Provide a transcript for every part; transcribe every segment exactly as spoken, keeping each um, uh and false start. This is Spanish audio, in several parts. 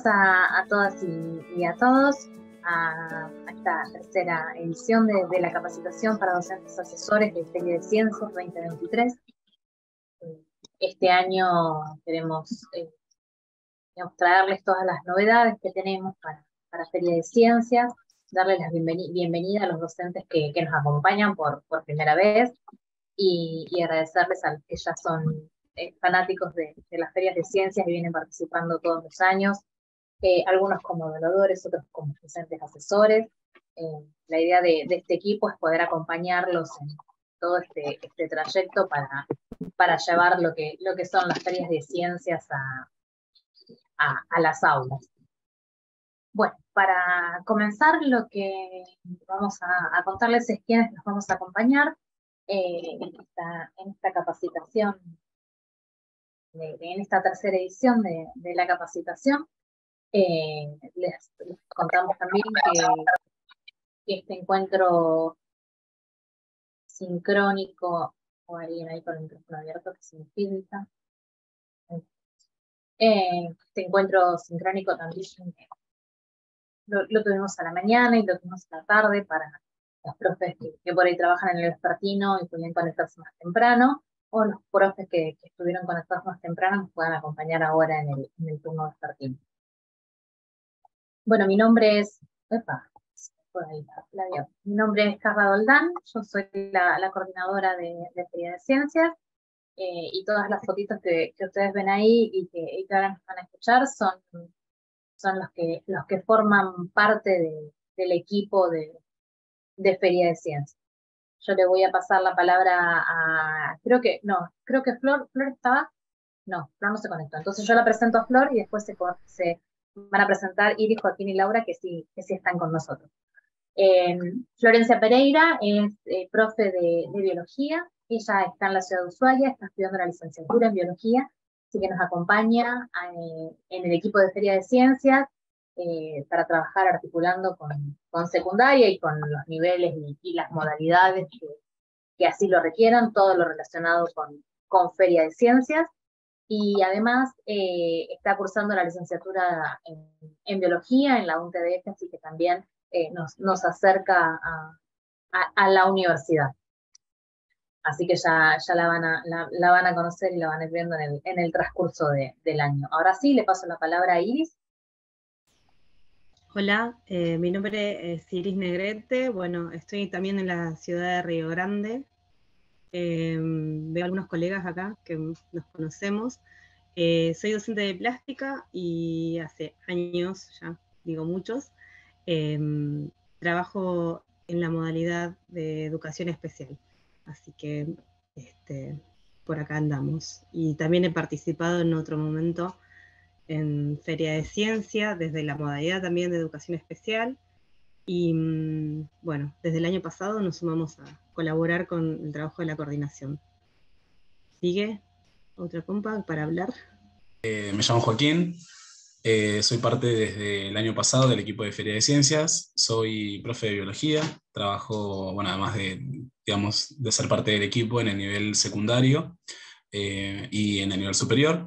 Bienvenidos a, a todas y, y a todos a, a esta tercera edición de, de la capacitación para docentes asesores de Feria de Ciencias veinte veintitrés. Este año queremos eh, digamos, traerles todas las novedades que tenemos para, para Feria de Ciencias, darles la bienveni bienvenida a los docentes que, que nos acompañan por, por primera vez y, y agradecerles a los que ya son eh, fanáticos de, de las ferias de ciencias y vienen participando todos los años, eh, algunos como evaluadores, otros como docentes asesores. Eh, la idea de, de este equipo es poder acompañarlos en todo este, este trayecto para, para llevar lo que, lo que son las ferias de ciencias a, a, a las aulas. Bueno, para comenzar lo que vamos a, a contarles es quiénes nos vamos a acompañar eh, en, esta, en esta capacitación, de, en esta tercera edición de, de la capacitación. Eh, les, les contamos también que, que este encuentro sincrónico, o alguien ahí con el micrófono abierto que se me filtra, eh, este encuentro sincrónico también lo, lo tuvimos a la mañana y lo tuvimos a la tarde para los profes que, que por ahí trabajan en el vespertino y pueden conectarse más temprano, o los profes que, que estuvieron conectados más temprano nos puedan acompañar ahora en el, en el turno vespertino. Bueno, mi nombre es... Epa, por ahí, la, la mi nombre es Carla Doldán, yo soy la, la coordinadora de, de Feria de Ciencias, eh, y todas las fotitos que, que ustedes ven ahí y que, y que ahora nos van a escuchar son, son los, que, los que forman parte de, del equipo de, de Feria de Ciencias. Yo le voy a pasar la palabra a, creo que, no, creo que Flor, Flor estaba, no, Flor no se conectó. Entonces yo la presento a Flor y después se, se van a presentar Iris, Joaquín y Laura, que sí, que sí están con nosotros. Eh, Florencia Pereira es eh, profe de, de biología, ella está en la ciudad de Ushuaia, está estudiando la licenciatura en biología, así que nos acompaña eh, en el equipo de Feria de Ciencias eh, para trabajar articulando con, con secundaria y con los niveles y, y las modalidades que, que así lo requieran, todo lo relacionado con, con Feria de Ciencias. Y además eh, está cursando la licenciatura en, en biología en la U N T D F, así que también eh, nos, nos acerca a, a, a la universidad. Así que ya, ya la, van a, la, la van a conocer y la van a ir viendo en el, en el transcurso de, del año. Ahora sí, le paso la palabra a Iris. Hola, eh, mi nombre es Iris Negrete. Bueno, estoy también en la ciudad de Río Grande. Eh, veo algunos colegas acá que nos conocemos. Eh, soy docente de plástica y hace años, ya digo muchos, eh, trabajo en la modalidad de educación especial. Así que este, por acá andamos. Y también he participado en otro momento en Feria de Ciencia, desde la modalidad también de educación especial. Y bueno, desde el año pasado nos sumamos a colaborar con el trabajo de la coordinación. ¿Sigue otra compa para hablar? Eh, me llamo Joaquín, eh, soy parte desde el año pasado del equipo de Feria de Ciencias, soy profe de biología, trabajo, bueno, además de, digamos, de ser parte del equipo en el nivel secundario eh, y en el nivel superior.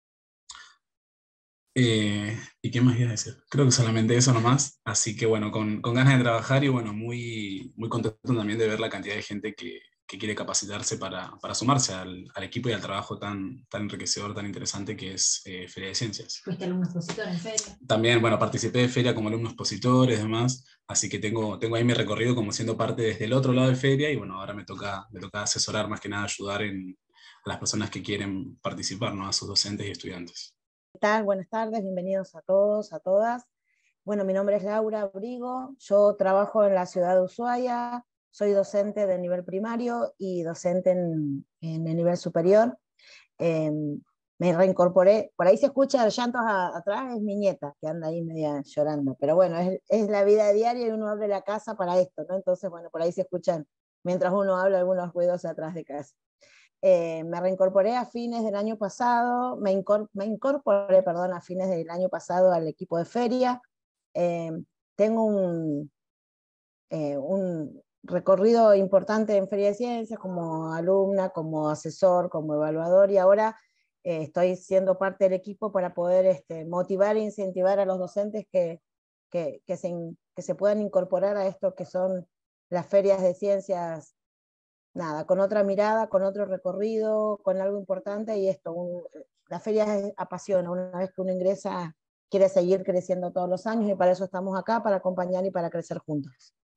Eh, ¿y qué más iba a decir? Creo que solamente eso nomás, así que bueno, con, con ganas de trabajar y bueno, muy, muy contento también de ver la cantidad de gente que, que quiere capacitarse para, para sumarse al, al equipo y al trabajo tan, tan enriquecedor, tan interesante que es eh, Feria de Ciencias. ¿Fuiste alumno expositor en Feria? También, bueno, participé de Feria como alumno expositor y demás, así que tengo, tengo ahí mi recorrido como siendo parte desde el otro lado de Feria y bueno, ahora me toca, me toca asesorar más que nada, ayudar en, a las personas que quieren participar, ¿no? A sus docentes y estudiantes. ¿Qué tal? Buenas tardes, bienvenidos a todos, a todas. Bueno, mi nombre es Laura Abrigo, yo trabajo en la ciudad de Ushuaia, soy docente de nivel primario y docente en, en el nivel superior. Eh, me reincorporé, por ahí se escucha llantos a, atrás, es mi nieta que anda ahí media llorando, pero bueno, es, es la vida diaria y uno abre la casa para esto, ¿no? Entonces, bueno, por ahí se escuchan, mientras uno habla, algunos ruidos atrás de casa. Eh, me reincorporé a fines del año pasado, me, incor me incorporé, perdón, a fines del año pasado al equipo de Feria. Eh, tengo un, eh, un recorrido importante en Feria de Ciencias como alumna, como asesor, como evaluador, y ahora eh, estoy siendo parte del equipo para poder este, motivar e incentivar a los docentes que, que, que, se, que se puedan incorporar a esto que son las ferias de ciencias, nada, con otra mirada, con otro recorrido, con algo importante, y esto, un, la feria apasiona, una vez que uno ingresa, quiere seguir creciendo todos los años, y para eso estamos acá, para acompañar y para crecer juntos.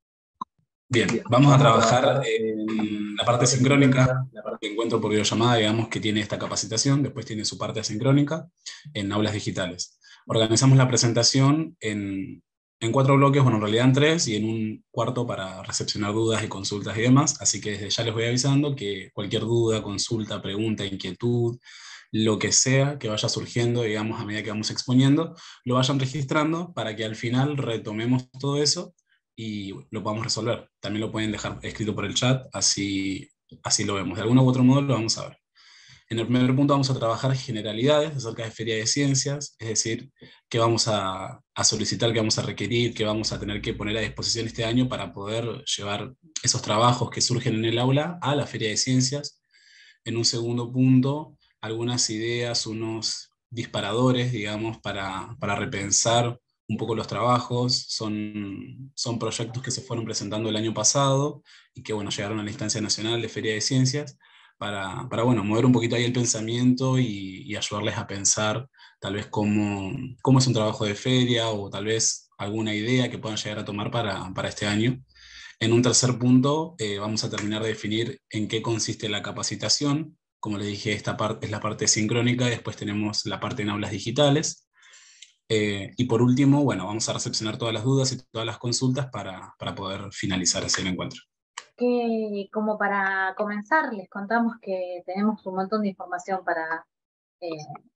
Bien, vamos a trabajar en la parte sincrónica, la parte de encuentro por videollamada, digamos, que tiene esta capacitación, después tiene su parte asincrónica en aulas digitales. Organizamos la presentación en, en cuatro bloques, bueno, en realidad en tres, y en un cuarto para recepcionar dudas y consultas y demás, así que desde ya les voy avisando que cualquier duda, consulta, pregunta, inquietud, lo que sea que vaya surgiendo, digamos, a medida que vamos exponiendo, lo vayan registrando para que al final retomemos todo eso y lo podamos resolver. También lo pueden dejar escrito por el chat, así, así lo vemos. De alguno u otro modo lo vamos a ver. En el primer punto vamos a trabajar generalidades acerca de Feria de Ciencias, es decir, qué vamos a, a solicitar, qué vamos a requerir, qué vamos a tener que poner a disposición este año para poder llevar esos trabajos que surgen en el aula a la Feria de Ciencias. En un segundo punto, algunas ideas, unos disparadores, digamos, para, para repensar un poco los trabajos. Son, son proyectos que se fueron presentando el año pasado y que, bueno, llegaron a la instancia nacional de Feria de Ciencias para, para bueno, mover un poquito ahí el pensamiento y, y ayudarles a pensar tal vez cómo, cómo es un trabajo de feria, o tal vez alguna idea que puedan llegar a tomar para, para este año. En un tercer punto, eh, vamos a terminar de definir en qué consiste la capacitación. Como les dije, esta parte es la parte sincrónica, y después tenemos la parte en aulas digitales. Eh, y por último, bueno, vamos a recepcionar todas las dudas y todas las consultas para, para poder finalizar así el encuentro. Que, como para comenzar, les contamos que tenemos un montón de información para eh,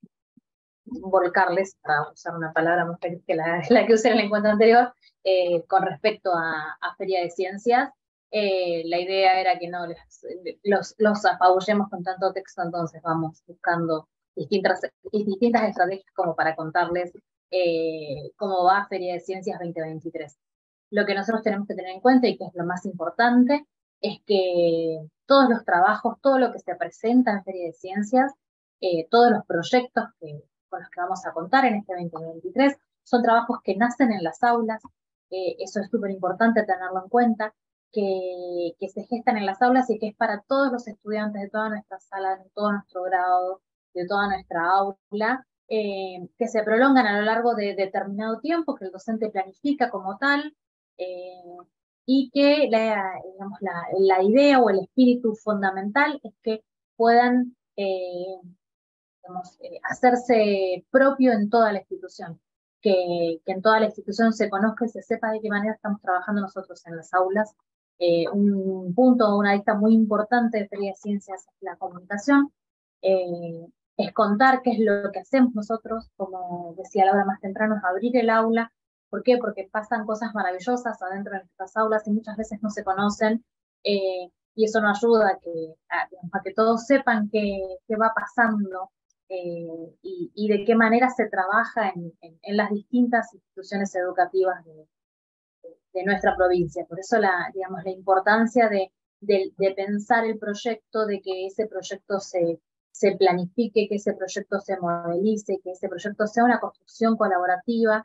volcarles, para usar una palabra más feliz que la, la que usé en el encuentro anterior, eh, con respecto a, a Feria de Ciencias. Eh, la idea era que no les, los, los apabullemos con tanto texto, entonces vamos buscando distintas, distintas estrategias como para contarles eh, cómo va Feria de Ciencias veinte veintitrés. Lo que nosotros tenemos que tener en cuenta, y que es lo más importante, es que todos los trabajos, todo lo que se presenta en Feria de Ciencias, eh, todos los proyectos que, con los que vamos a contar en este veinte veintitrés, son trabajos que nacen en las aulas. Eh, eso es súper importante tenerlo en cuenta, que, que se gestan en las aulas y que es para todos los estudiantes de toda nuestra sala, de todo nuestro grado, de toda nuestra aula, eh, que se prolongan a lo largo de determinado tiempo, que el docente planifica como tal, eh, y que la, digamos, la, la idea o el espíritu fundamental es que puedan eh, digamos, eh, hacerse propio en toda la institución, que, que en toda la institución se conozca y se sepa de qué manera estamos trabajando nosotros en las aulas. Eh, un punto, una lista muy importante de Feria de Ciencias es la comunicación, eh, es contar qué es lo que hacemos nosotros, como decía Laura más temprano, es abrir el aula. ¿Por qué? Porque pasan cosas maravillosas adentro de nuestras aulas y muchas veces no se conocen, eh, y eso nos ayuda a que, a, a que todos sepan qué, qué va pasando, eh, y, y de qué manera se trabaja en, en, en las distintas instituciones educativas de, de, de nuestra provincia. Por eso la, digamos, la importancia de, de, de pensar el proyecto, de que ese proyecto se, se planifique, que ese proyecto se modelice, que ese proyecto sea una construcción colaborativa,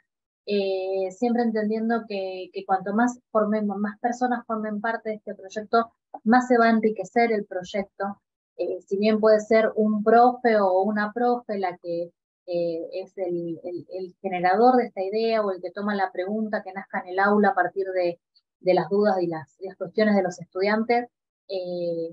eh, siempre entendiendo que, que cuanto más, formemos, más personas formen parte de este proyecto, más se va a enriquecer el proyecto. Eh, si bien puede ser un profe o una profe la que eh, es el, el, el generador de esta idea, o el que toma la pregunta que nazca en el aula a partir de, de las dudas y las, las cuestiones de los estudiantes, eh,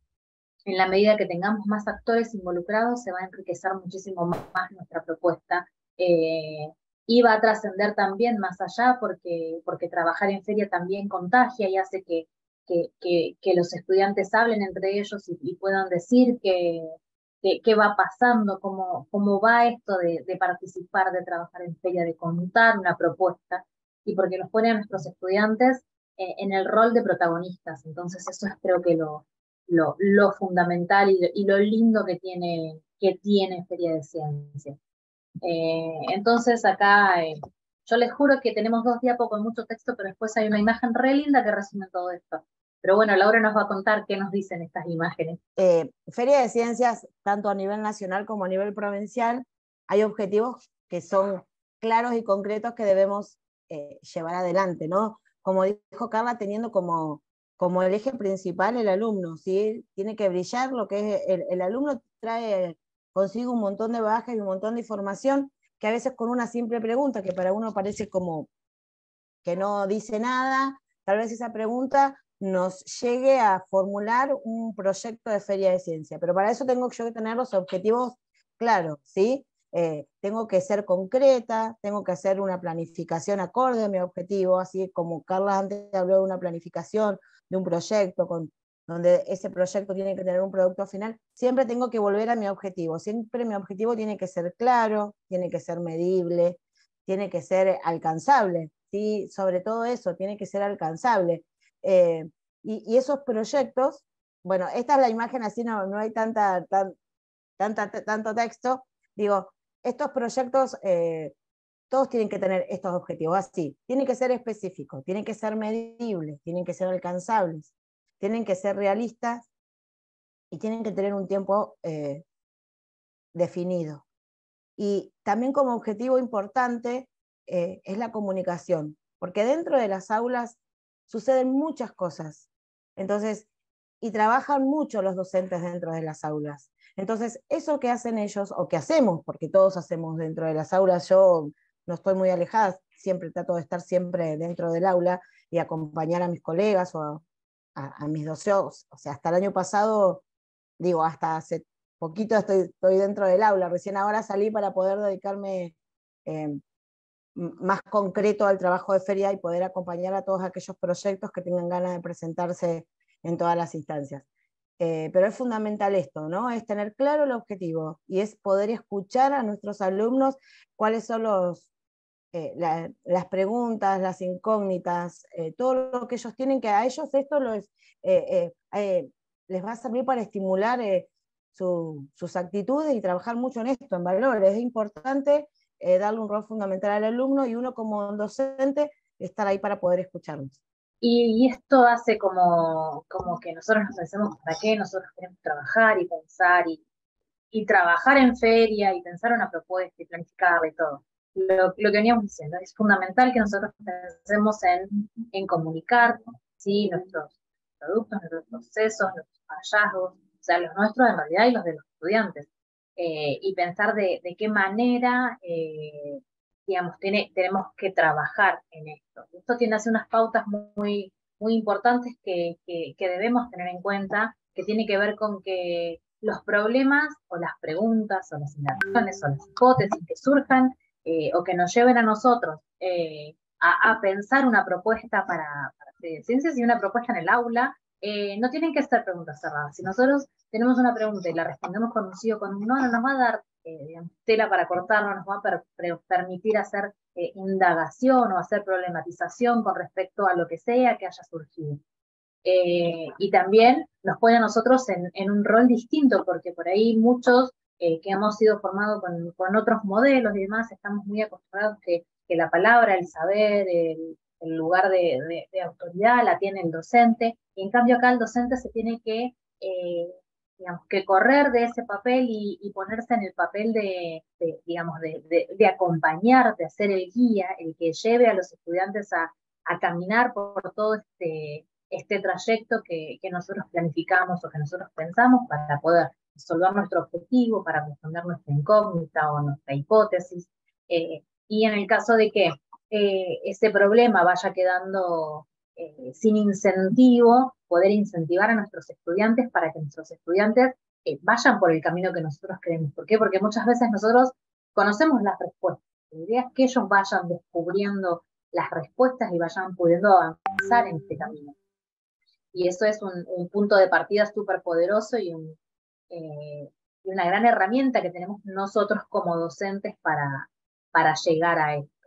en la medida que tengamos más actores involucrados, se va a enriquecer muchísimo más nuestra propuesta, eh, y va a trascender también más allá, porque, porque trabajar en feria también contagia y hace que, que, que, que los estudiantes hablen entre ellos y, y puedan decir que, que, qué va pasando, cómo, cómo va esto de, de participar, de trabajar en feria, de contar una propuesta, y porque nos pone a nuestros estudiantes eh, en el rol de protagonistas. Entonces eso es, creo que lo, lo, lo fundamental y lo, y lo lindo que tiene, que tiene Feria de Ciencias. Eh, entonces acá eh, yo les juro que tenemos dos diapos con mucho texto, pero después hay una imagen re linda que resume todo esto. Pero bueno, Laura nos va a contar qué nos dicen estas imágenes. Eh, Feria de Ciencias, tanto a nivel nacional como a nivel provincial, hay objetivos que son claros y concretos que debemos eh, llevar adelante, ¿no? Como dijo Carla, teniendo como, como el eje principal el alumno, ¿sí? Tiene que brillar lo que es el, el alumno, trae consigo un montón de bagajes y un montón de información que a veces con una simple pregunta, que para uno parece como que no dice nada, tal vez esa pregunta nos llegue a formular un proyecto de feria de ciencia, pero para eso tengo yo que tener los objetivos claros, ¿sí? Eh, tengo que ser concreta, tengo que hacer una planificación acorde a mi objetivo, así como Carla antes habló de una planificación, de un proyecto, con, donde ese proyecto tiene que tener un producto final, siempre tengo que volver a mi objetivo, siempre mi objetivo tiene que ser claro, tiene que ser medible, tiene que ser alcanzable, ¿sí? Sobre todo eso, tiene que ser alcanzable. Eh, y, y esos proyectos, bueno, esta es la imagen así, no, no hay tanta, tan, tanta, tanto texto, digo, estos proyectos, eh, todos tienen que tener estos objetivos, así, tienen que ser específicos, tienen que ser medibles, tienen que ser alcanzables, tienen que ser realistas y tienen que tener un tiempo eh, definido. Y también como objetivo importante eh, es la comunicación, porque dentro de las aulas suceden muchas cosas. Entonces, y trabajan mucho los docentes dentro de las aulas. Entonces, eso que hacen ellos, o que hacemos, porque todos hacemos dentro de las aulas, yo no estoy muy alejada, siempre trato de estar siempre dentro del aula y acompañar a mis colegas o a, a, a mis docentes. O sea, hasta el año pasado, digo, hasta hace poquito estoy, estoy dentro del aula, recién ahora salí para poder dedicarme eh, más concreto al trabajo de feria y poder acompañar a todos aquellos proyectos que tengan ganas de presentarse en todas las instancias. Eh, pero es fundamental esto, ¿no? Es tener claro el objetivo y es poder escuchar a nuestros alumnos cuáles son los, eh, la, las preguntas, las incógnitas, eh, todo lo que ellos tienen, que a ellos esto los, eh, eh, eh, les va a servir para estimular eh, su, sus actitudes y trabajar mucho en esto, en valores. Es importante eh, darle un rol fundamental al alumno y uno como docente estar ahí para poder escucharlos. Y, y esto hace como, como que nosotros nos pensemos para qué nosotros queremos trabajar y pensar y, y trabajar en feria y pensar una propuesta y planificarla y todo. Lo, lo que veníamos diciendo, es fundamental que nosotros pensemos en, en comunicar, ¿sí? Nuestros productos, nuestros procesos, nuestros hallazgos, o sea, los nuestros en realidad y los de los estudiantes, eh, y pensar de, de qué manera, eh, digamos, tiene, tenemos que trabajar en esto. Esto tiene así unas pautas muy, muy importantes que, que, que debemos tener en cuenta, que tiene que ver con que los problemas o las preguntas o las indagaciones o las hipótesis que surjan eh, o que nos lleven a nosotros eh, a, a pensar una propuesta para, para ciencias y una propuesta en el aula, eh, no tienen que ser preguntas cerradas. Si nosotros tenemos una pregunta y la respondemos con un sí o con un no, no nos va a dar eh, digamos, tela para cortar, no nos va a per, per, permitir hacer eh, indagación o hacer problematización con respecto a lo que sea que haya surgido. Eh, y también nos pone a nosotros en, en un rol distinto, porque por ahí muchos eh, que hemos sido formados con, con otros modelos y demás, estamos muy acostumbrados que, que la palabra, el saber, el, el lugar de, de, de autoridad la tiene el docente, y en cambio acá el docente se tiene que, eh, digamos, que correr de ese papel y, y ponerse en el papel de, de digamos, de, de, de acompañar, de hacer el guía, el que lleve a los estudiantes a, a caminar por todo este este trayecto que, que nosotros planificamos o que nosotros pensamos para poder resolver nuestro objetivo, para responder nuestra incógnita o nuestra hipótesis. Eh, y en el caso de que eh, ese problema vaya quedando eh, sin incentivo, poder incentivar a nuestros estudiantes para que nuestros estudiantes eh, vayan por el camino que nosotros queremos. ¿Por qué? Porque muchas veces nosotros conocemos las respuestas. La idea es que ellos vayan descubriendo las respuestas y vayan pudiendo avanzar en este camino. Y eso es un, un punto de partida súper poderoso y, un, eh, y una gran herramienta que tenemos nosotros como docentes para, para llegar a esto.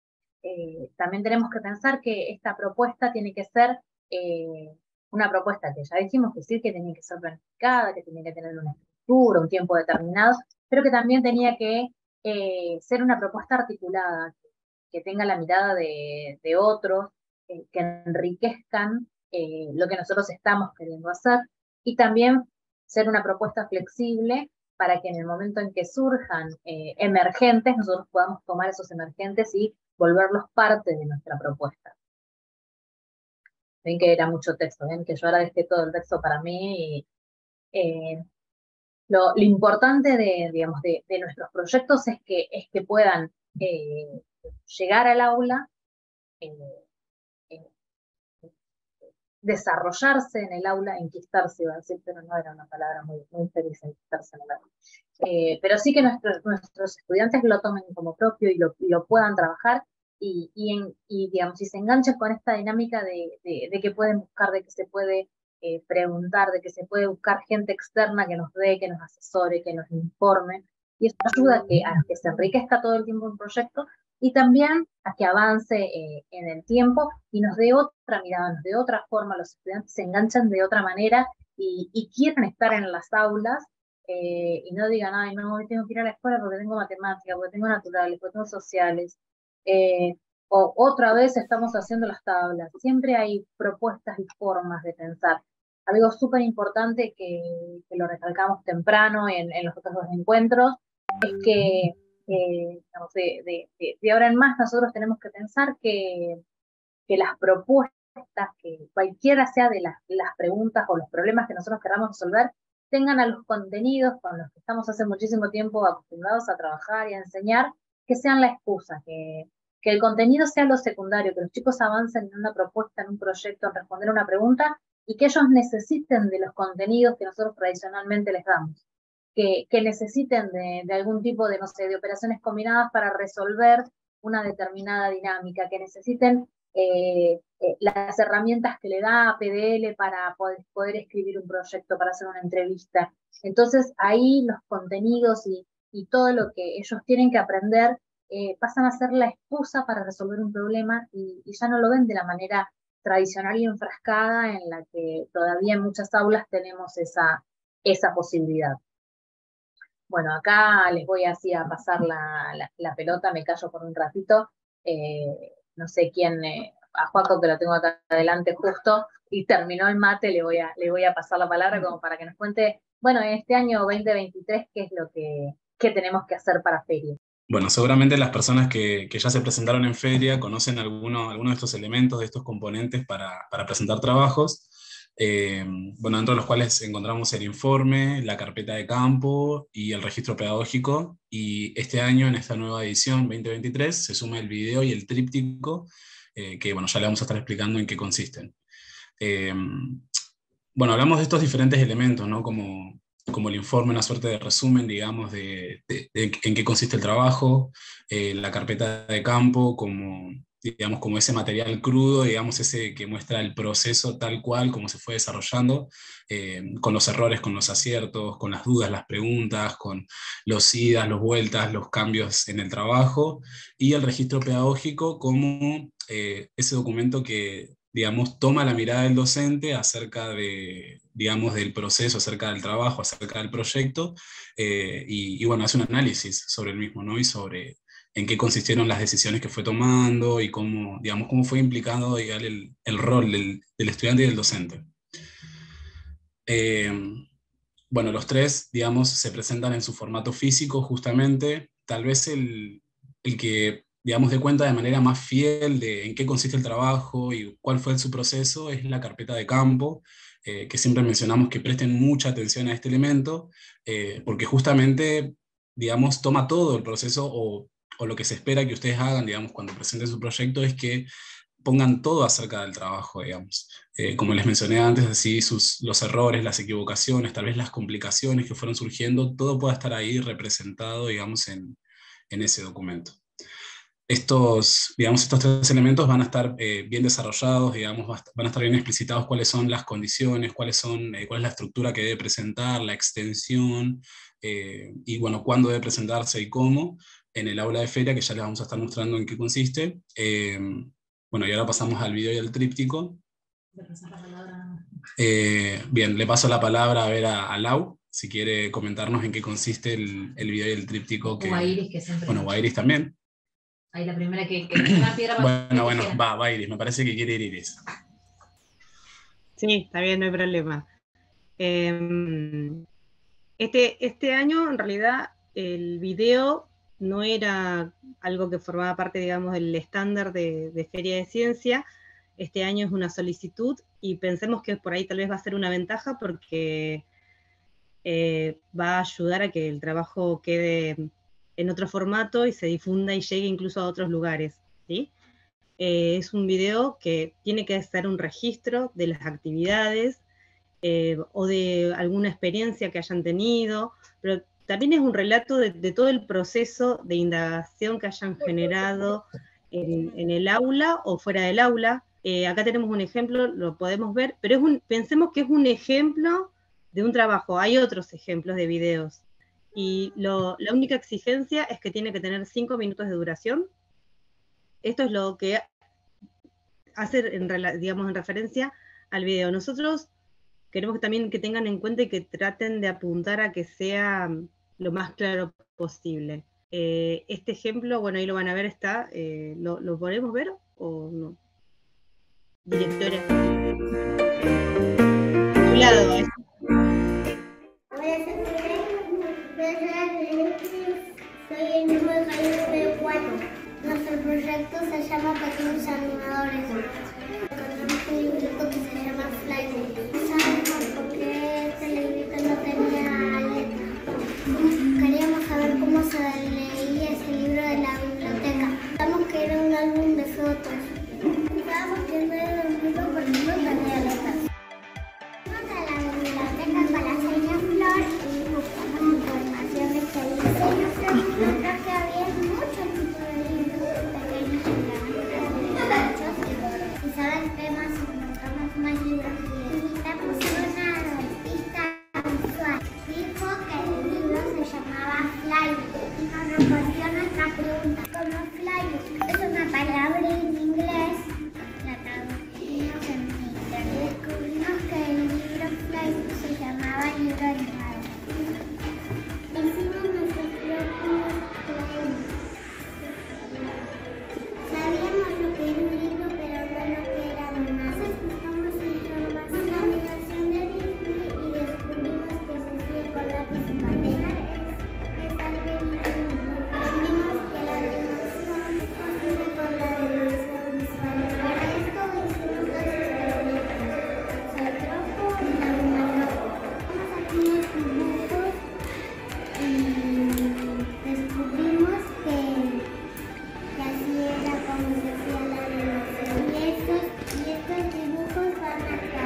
Eh, también tenemos que pensar que esta propuesta tiene que ser eh, una propuesta que ya dijimos que sí, que tiene que ser planificada, que tiene que tener una estructura, un tiempo determinado, pero que también tenía que eh, ser una propuesta articulada, que, que tenga la mirada de, de otros, eh, que enriquezcan eh, lo que nosotros estamos queriendo hacer, y también ser una propuesta flexible para que en el momento en que surjan eh, emergentes, nosotros podamos tomar esos emergentes y volverlos parte de nuestra propuesta. Ven que era mucho texto, ven que yo ahora dejé todo el texto para mí. Y, eh, lo, lo importante de, digamos, de, de nuestros proyectos es que, es que puedan eh, llegar al aula, eh, eh, desarrollarse en el aula, enquistarse, iba a decir, pero no era una palabra muy, muy feliz, enquistarse en el aula. Eh, pero sí que nuestros, nuestros estudiantes lo tomen como propio y lo, y lo puedan trabajar, y, y, en, y, digamos, y se enganchen con esta dinámica de, de, de que pueden buscar, de que se puede eh, preguntar, de que se puede buscar gente externa que nos dé, que nos asesore, que nos informe, y eso ayuda a que, a que se enriquezca todo el tiempo un proyecto, y también a que avance eh, en el tiempo y nos dé otra mirada, nos dé otra forma, los estudiantes se enganchan de otra manera y, y quieren estar en las aulas, eh, y no digan, ay, no, hoy tengo que ir a la escuela porque tengo matemáticas, porque tengo naturales, porque tengo sociales, eh, o otra vez estamos haciendo las tablas. Siempre hay propuestas y formas de pensar. Algo súper importante que, que lo recalcamos temprano en, en los otros dos encuentros es que Eh, digamos, de, de, de, de ahora en más nosotros tenemos que pensar que, que las propuestas, que cualquiera sea de las, las preguntas o los problemas que nosotros queramos resolver, tengan a los contenidos con los que estamos hace muchísimo tiempo acostumbrados a trabajar y a enseñar, que sean la excusa, que, que el contenido sea lo secundario, que los chicos avancen en una propuesta, en un proyecto, en responder una pregunta, y que ellos necesiten de los contenidos que nosotros tradicionalmente les damos. Que, que necesiten de, de algún tipo de, no sé, de operaciones combinadas para resolver una determinada dinámica, que necesiten eh, eh, las herramientas que le da P D L para poder, poder escribir un proyecto, para hacer una entrevista. Entonces ahí los contenidos y, y todo lo que ellos tienen que aprender eh, pasan a ser la excusa para resolver un problema, y, y ya no lo ven de la manera tradicional y enfrascada en la que todavía en muchas aulas tenemos esa, esa posibilidad. Bueno, acá les voy así a pasar la, la, la pelota, me callo por un ratito. Eh, no sé quién, eh, a Juaco, que lo tengo acá adelante justo, y terminó el mate, le voy a, le voy a pasar la palabra como para que nos cuente, bueno, en este año veinte veintitrés, qué es lo que, qué tenemos que hacer para Feria. Bueno, seguramente las personas que, que ya se presentaron en Feria conocen algunos alguno de estos elementos, de estos componentes para, para presentar trabajos. Eh, bueno, dentro de los cuales encontramos el informe, la carpeta de campo y el registro pedagógico, y este año, en esta nueva edición veinte veintitrés, se suma el video y el tríptico, eh, que bueno, ya le vamos a estar explicando en qué consisten. Eh, bueno, hablamos de estos diferentes elementos, ¿no? Como, como el informe, una suerte de resumen, digamos, de, de, de en qué consiste el trabajo, eh, la carpeta de campo, como digamos, como ese material crudo, digamos, ese que muestra el proceso tal cual, como se fue desarrollando, eh, con los errores, con los aciertos, con las dudas, las preguntas, con los idas, los vueltas, los cambios en el trabajo, y el registro pedagógico como eh, ese documento que, digamos, toma la mirada del docente acerca de, digamos, del proceso, acerca del trabajo, acerca del proyecto, eh, y, y bueno, hace un análisis sobre el mismo, ¿no? Y sobre en qué consistieron las decisiones que fue tomando y cómo, digamos, cómo fue implicando digamos, el, el rol del, del estudiante y del docente. Eh, bueno, los tres, digamos, se presentan en su formato físico justamente, tal vez el, el que, digamos, dé cuenta de manera más fiel de en qué consiste el trabajo y cuál fue su proceso es la carpeta de campo, eh, que siempre mencionamos que presten mucha atención a este elemento, eh, porque justamente, digamos, toma todo el proceso o o lo que se espera que ustedes hagan, digamos, cuando presenten su proyecto, es que pongan todo acerca del trabajo, digamos. Eh, como les mencioné antes, así sus, los errores, las equivocaciones, tal vez las complicaciones que fueron surgiendo, todo pueda estar ahí representado, digamos, en, en ese documento. Estos, digamos, estos tres elementos van a estar eh, bien desarrollados, digamos, van a estar bien explicitados cuáles son las condiciones, cuáles son, eh, cuál es la estructura que debe presentar, la extensión, eh, y bueno, cuándo debe presentarse y cómo, en el aula de feria, que ya les vamos a estar mostrando en qué consiste. Eh, bueno, y ahora pasamos al video y al tríptico. Eh, bien, le paso la palabra a ver a, a Lau, si quiere comentarnos en qué consiste el, el video y el tríptico. Que, o a Iris, que siempre... Bueno, o a Iris también. Ahí la primera que... que una piedra bueno, bueno, va, va Iris, me parece que quiere ir Iris. Sí, está bien, no hay problema. Eh, este, este año, en realidad, el video no era algo que formaba parte, digamos, del estándar de, de Feria de Ciencia. Este año es una solicitud y pensemos que por ahí tal vez va a ser una ventaja porque eh, va a ayudar a que el trabajo quede en otro formato y se difunda y llegue incluso a otros lugares, ¿sí? Eh, es un video que tiene que ser un registro de las actividades eh, o de alguna experiencia que hayan tenido, pero también es un relato de, de todo el proceso de indagación que hayan generado en, en el aula o fuera del aula. Eh, acá tenemos un ejemplo, lo podemos ver, pero es un, pensemos que es un ejemplo de un trabajo. Hay otros ejemplos de videos. Y lo, la única exigencia es que tiene que tener cinco minutos de duración. Esto es lo que hace, en, digamos, en referencia al video. Nosotros queremos que también que tengan en cuenta y que traten de apuntar a que sea lo más claro posible. Eh, este ejemplo, bueno, ahí lo van a ver, está, eh, ¿lo, ¿lo podemos ver o no? Directora. A tu lado, ¿eh? Soy el número de cuatro. Nuestro proyecto se llama Pequeños Animadores. Encontramos un librito que se llama Flyboy. No sabemos por qué este librito no tenía letra. Queríamos saber cómo se leía ese libro de la biblioteca. Pensamos que era un álbum de fotos. Pensábamos que no era un libro porque no tenía letras. Fuimos a la biblioteca con la señora Flor y buscamos información de este libro. Encontramos que había muchos tipos de libros pequeños y grandes, y saben temas, encontramos más libros. Invitamos a una artista visual. Dijo que el libro se llamaba Flyboy y nos respondió nuestra pregunta. ¿Cómo Flyboy? Es una palabra en inglés, la traducimos en internet. Descubrimos que el libro Flyboy se llamaba libro animado. Hicimos nuestros propios planes. Sabíamos lo que era un libro, pero no lo que era además. Buscamos información en la aplicación de Disney y descubrimos que se sigue con lápiz y papel. Es algo increíble. Aprendimos que la animación es posible con la animación visual. Para esto hicimos dos experimentos: Zoetropo y Laminaropo. Hicimos aquí los dibujos y descubrimos que, que así era como se hacía la animación. Y estos, y estos dibujos van acá.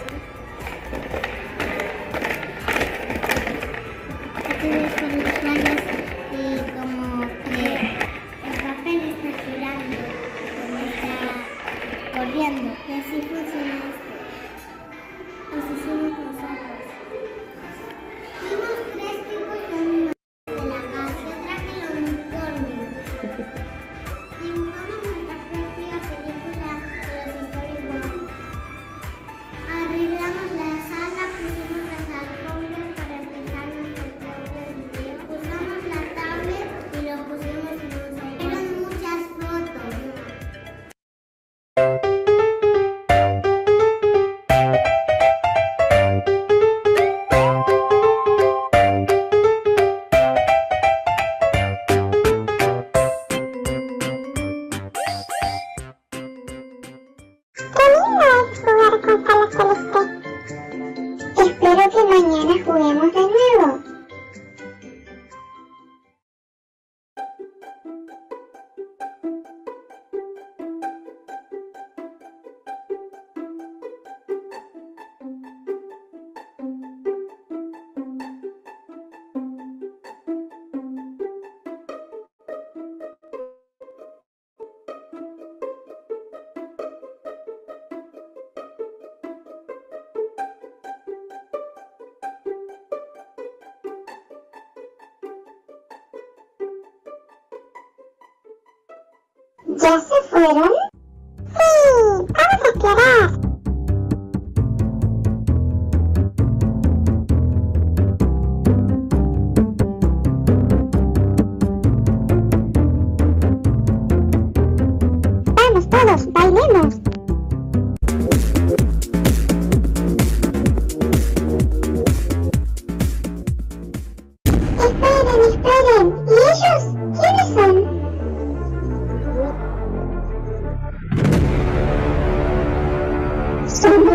Aquí ves con los planes y como que el papel está girando, como está corriendo. Y así funciona esto. Así hicimos nosotros. Vimos tres tipos de animales de la casa. Yo traje el unicornio. Dibujamos nuestra propia película de los storyboards. Arreglamos la sala, pusimos las alfombras para empezar nuestro propio video. Usamos la tablet y lo pusimos en un celular. Eran muchas fotos. Qué lindo es jugar con salas celeste. Espero que mañana juguemos de nuevo. ¿Ya se fueron? Sí, vamos a esperar. Vamos todos, bailemos.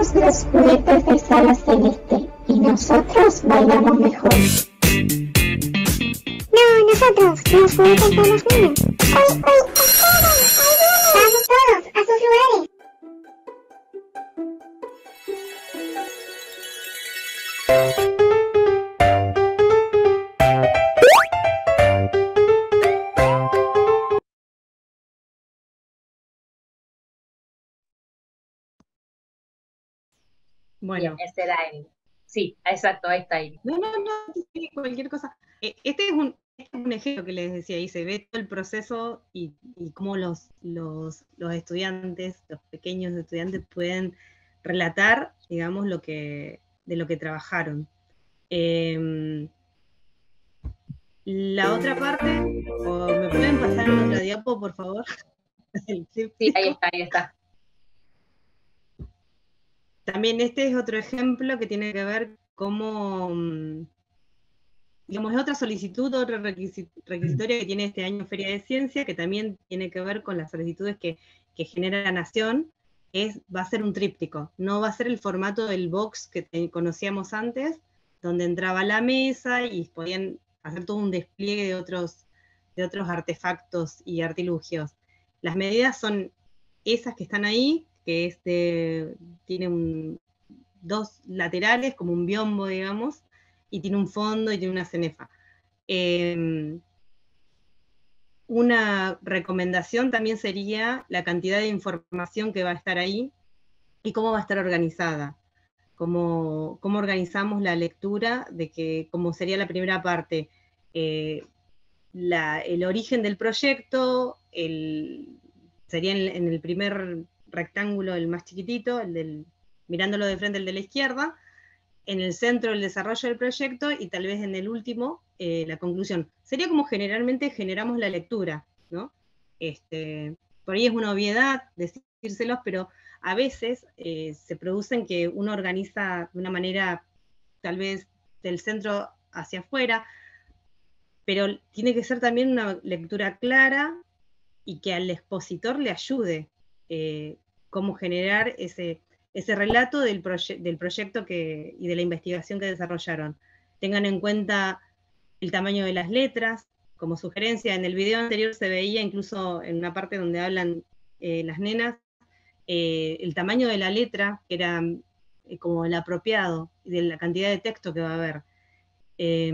somos los juguetes de Sala Celeste y nosotros bailamos mejor. No, nosotros, los juguetes de los niños. ¡Uy, uy, esperen! ¡Vamos todos a sus lugares! Bueno. Bien, ese era el... Sí, exacto, ahí está Iris. No, no, no, sí, cualquier cosa. Eh, Este es un, este es un ejemplo que les decía, ahí se ve todo el proceso y, y cómo los, los, los estudiantes, los pequeños estudiantes pueden relatar, digamos, lo que, de lo que trabajaron. Eh, la otra parte, o ¿me pueden pasar otra diapo, por favor? Sí, ahí está, ahí está. También este es otro ejemplo que tiene que ver cómo, digamos, es otra solicitud, otro requisitorio que tiene este año Feria de Ciencia, que también tiene que ver con las solicitudes que, que genera la Nación, es, va a ser un tríptico, no va a ser el formato del box que te, conocíamos antes, donde entraba la mesa y podían hacer todo un despliegue de otros, de otros artefactos y artilugios. Las medidas son esas que están ahí, que es de, tiene un, dos laterales, como un biombo, digamos, y tiene un fondo y tiene una cenefa. Eh, una recomendación también sería la cantidad de información que va a estar ahí y cómo va a estar organizada. Cómo, cómo organizamos la lectura, de que, como sería la primera parte, eh, la, el origen del proyecto, el, sería en, en el primer rectángulo, el más chiquitito, el del, mirándolo de frente, el de la izquierda, en el centro el desarrollo del proyecto, y tal vez en el último, eh, la conclusión. Sería como generalmente generamos la lectura, ¿no? Este, por ahí es una obviedad decírselos, pero a veces eh, se producen que uno organiza de una manera, tal vez del centro hacia afuera, pero tiene que ser también una lectura clara y que al expositor le ayude eh, cómo generar ese, ese relato del, proye del proyecto que, y de la investigación que desarrollaron. Tengan en cuenta el tamaño de las letras, como sugerencia. En el video anterior se veía, incluso en una parte donde hablan eh, las nenas, eh, el tamaño de la letra, que era eh, como el apropiado, y de la cantidad de texto que va a haber. Eh,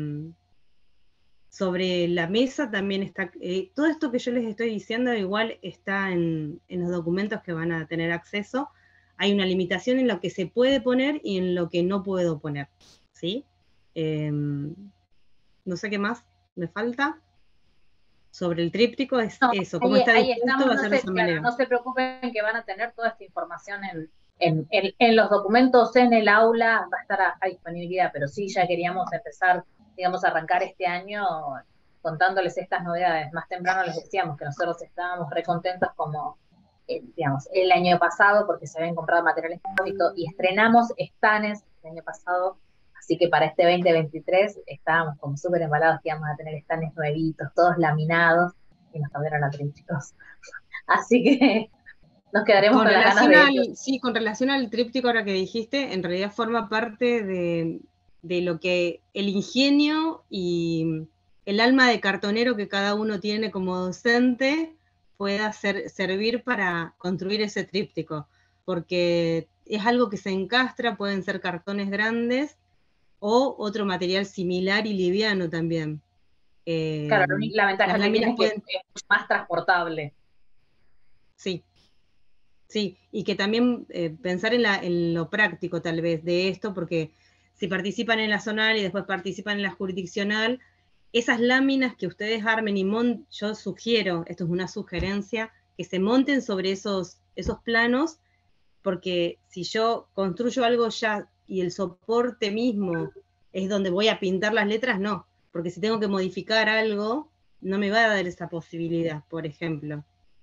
Sobre la mesa también está, eh, todo esto que yo les estoy diciendo igual está en, en los documentos que van a tener acceso. Hay una limitación en lo que se puede poner y en lo que no puedo poner, ¿sí? Eh, no sé qué más me falta. Sobre el tríptico es no, eso, cómo ahí, está ahí dispuesto, estamos, va a no ser se, de esa claro, manera. no se preocupen que van a tener toda esta información en, en, en, en los documentos, en el aula, va a estar a, a disponibilidad, pero sí ya queríamos empezar, digamos, a arrancar este año contándoles estas novedades. Más temprano les decíamos que nosotros estábamos recontentos como, eh, digamos, el año pasado, porque se habían comprado materiales y estrenamos estanes el año pasado, así que para este veinte veintitrés estábamos como súper embalados que íbamos a tener estanes nuevitos, todos laminados, y nos cambiaron a trípticos. Así que nos quedaremos con, con las ganas de... Al, sí, con relación al tríptico ahora que dijiste, en realidad forma parte de, de lo que el ingenio y el alma de cartonero que cada uno tiene como docente pueda ser, servir para construir ese tríptico, porque es algo que se encastra, pueden ser cartones grandes o otro material similar y liviano también. Eh, claro, la ventaja que tiene es pueden... que es más transportable. Sí, sí, y que también eh, pensar en, la, en lo práctico tal vez de esto, porque si participan en la zonal y después participan en la jurisdiccional, esas láminas que ustedes armen y monten, yo sugiero, esto es una sugerencia, que se monten sobre esos, esos planos, porque si yo construyo algo ya y el soporte mismo es donde voy a pintar las letras, no, porque si tengo que modificar algo, no me va a dar esa posibilidad, por ejemplo.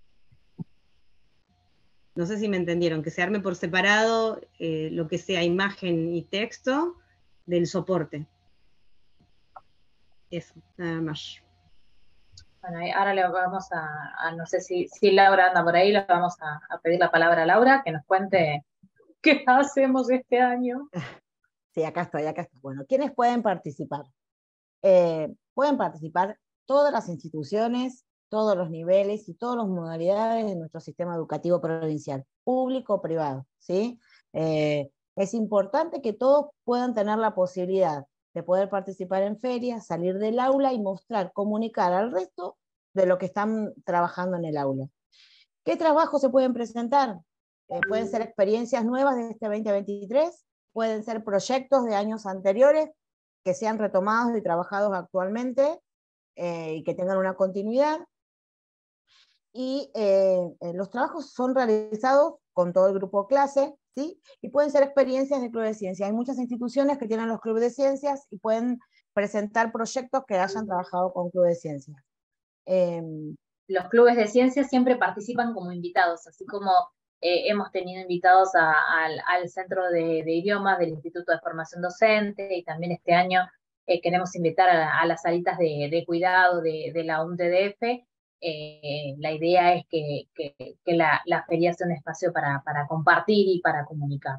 No sé si me entendieron, que se arme por separado eh, lo que sea imagen y texto del soporte. Eso, nada más. Bueno, ahora le vamos a, a no sé si, si Laura anda por ahí, le vamos a, a pedir la palabra a Laura, que nos cuente ¿Qué hacemos este año? Sí, acá estoy, acá estoy. Bueno, ¿quiénes pueden participar? Eh, pueden participar todas las instituciones, todos los niveles y todas las modalidades de nuestro sistema educativo provincial, público o privado, ¿sí? Eh, es importante que todos puedan tener la posibilidad de poder participar en ferias, salir del aula y mostrar, comunicar al resto de lo que están trabajando en el aula. ¿Qué trabajos se pueden presentar? Eh, pueden ser experiencias nuevas de este veinte veintitrés, pueden ser proyectos de años anteriores que sean retomados y trabajados actualmente eh, y que tengan una continuidad. Y eh, los trabajos son realizados con todo el grupo clase, ¿sí? Y pueden ser experiencias de club de ciencias. Hay muchas instituciones que tienen los clubes de ciencias y pueden presentar proyectos que hayan trabajado con club de ciencias. Eh, Los clubes de ciencias siempre participan como invitados, así como eh, hemos tenido invitados a, a, al Centro de, de Idiomas del Instituto de Formación Docente, y también este año eh, queremos invitar a, a las salitas de, de cuidado de, de la U N T D F. Eh, la idea es que, que, que la, la feria sea un espacio para, para compartir y para comunicar.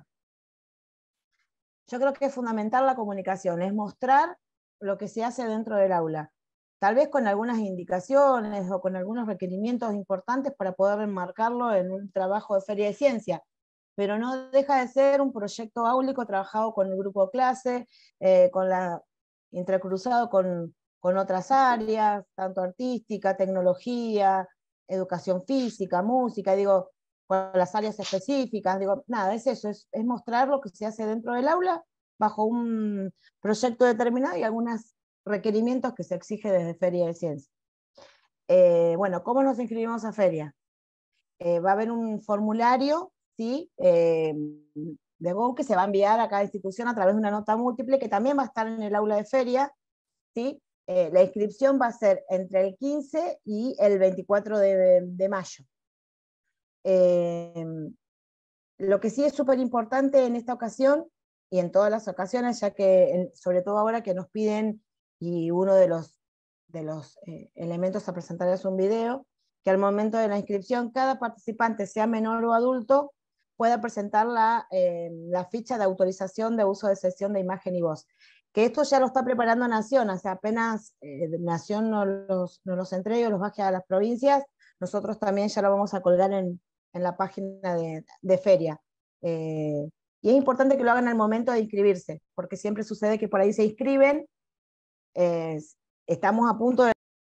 Yo creo que es fundamental la comunicación, es mostrar lo que se hace dentro del aula, tal vez con algunas indicaciones o con algunos requerimientos importantes para poder enmarcarlo en un trabajo de feria de ciencia, pero no deja de ser un proyecto áulico trabajado con el grupo clase, eh, con la, entrecruzado con, con otras áreas, tanto artística, tecnología, educación física, música, digo, con las áreas específicas, digo, nada, es eso, es, es mostrar lo que se hace dentro del aula bajo un proyecto determinado y algunos requerimientos que se exige desde Feria de Ciencia. Eh, bueno, ¿cómo nos inscribimos a Feria? Eh, va a haber un formulario, ¿sí? Eh, de Go que se va a enviar a cada institución a través de una nota múltiple que también va a estar en el aula de Feria, ¿sí? Eh, la inscripción va a ser entre el quince y el veinticuatro de, de mayo. Eh, lo que sí es súper importante en esta ocasión, y en todas las ocasiones, ya que sobre todo ahora que nos piden, y uno de los, de los eh, elementos a presentar es un video, que al momento de la inscripción cada participante, sea menor o adulto, pueda presentar la, eh, la ficha de autorización de uso de sesión de imagen y voz. Que esto ya lo está preparando Nación, o sea, apenas eh, Nación nos los, nos los entregue o los baje a las provincias, nosotros también ya lo vamos a colgar en, en la página de, de Feria. Eh, y es importante que lo hagan al momento de inscribirse, porque siempre sucede que por ahí se inscriben, eh, estamos a punto de...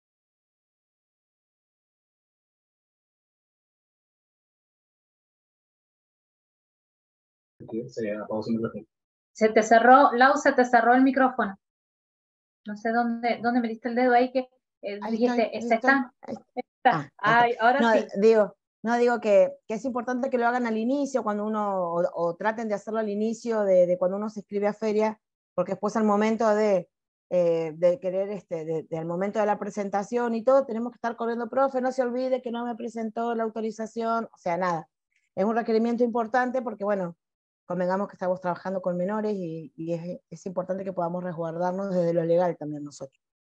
Se te cerró, Lau, se te cerró el micrófono. No sé dónde, dónde me diste el dedo ahí que eh, ahí dijiste, estoy, ¿está? ahí estoy. Está. Ah, Ay, ahora no, sí. Digo, no, digo que, que es importante que lo hagan al inicio, cuando uno, o, o traten de hacerlo al inicio de, de cuando uno se inscribe a Feria, porque después al momento de, eh, de querer, este, de, de, al momento de la presentación y todo, tenemos que estar corriendo, profe, no se olvide que no me presentó la autorización, o sea, nada. Es un requerimiento importante porque, bueno, convengamos que estamos trabajando con menores y, y es, es importante que podamos resguardarnos desde lo legal también nosotros.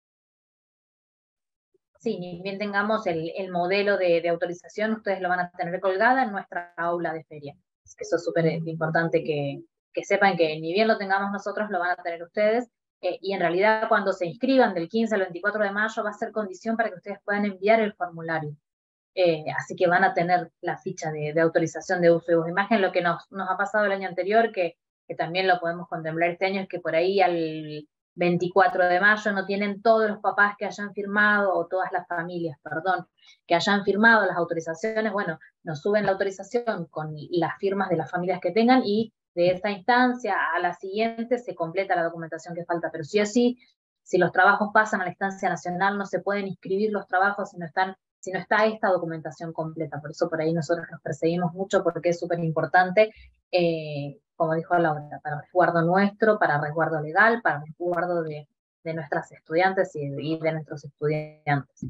Sí, ni bien tengamos el, el modelo de, de autorización, ustedes lo van a tener colgada en nuestra aula de feria. Es que eso es súper importante que, que sepan que ni bien lo tengamos nosotros, lo van a tener ustedes. Eh, y en realidad cuando se inscriban del quince al veinticuatro de mayo va a ser condición para que ustedes puedan enviar el formulario. Eh, así que van a tener la ficha de, de autorización de uso de voz de imagen. Lo que nos, nos ha pasado el año anterior, que, que también lo podemos contemplar este año, es que por ahí al veinticuatro de mayo no tienen todos los papás que hayan firmado, o todas las familias, perdón, que hayan firmado las autorizaciones. Bueno, nos suben la autorización con las firmas de las familias que tengan, y de esta instancia a la siguiente se completa la documentación que falta. Pero sí o sí, si los trabajos pasan a la instancia nacional, no se pueden inscribir los trabajos si no están si no está esta documentación completa. Por eso por ahí nosotros los perseguimos mucho, porque es súper importante, eh, como dijo Laura, para resguardo nuestro, para resguardo legal, para resguardo de, de nuestras estudiantes y de, y de nuestros estudiantes.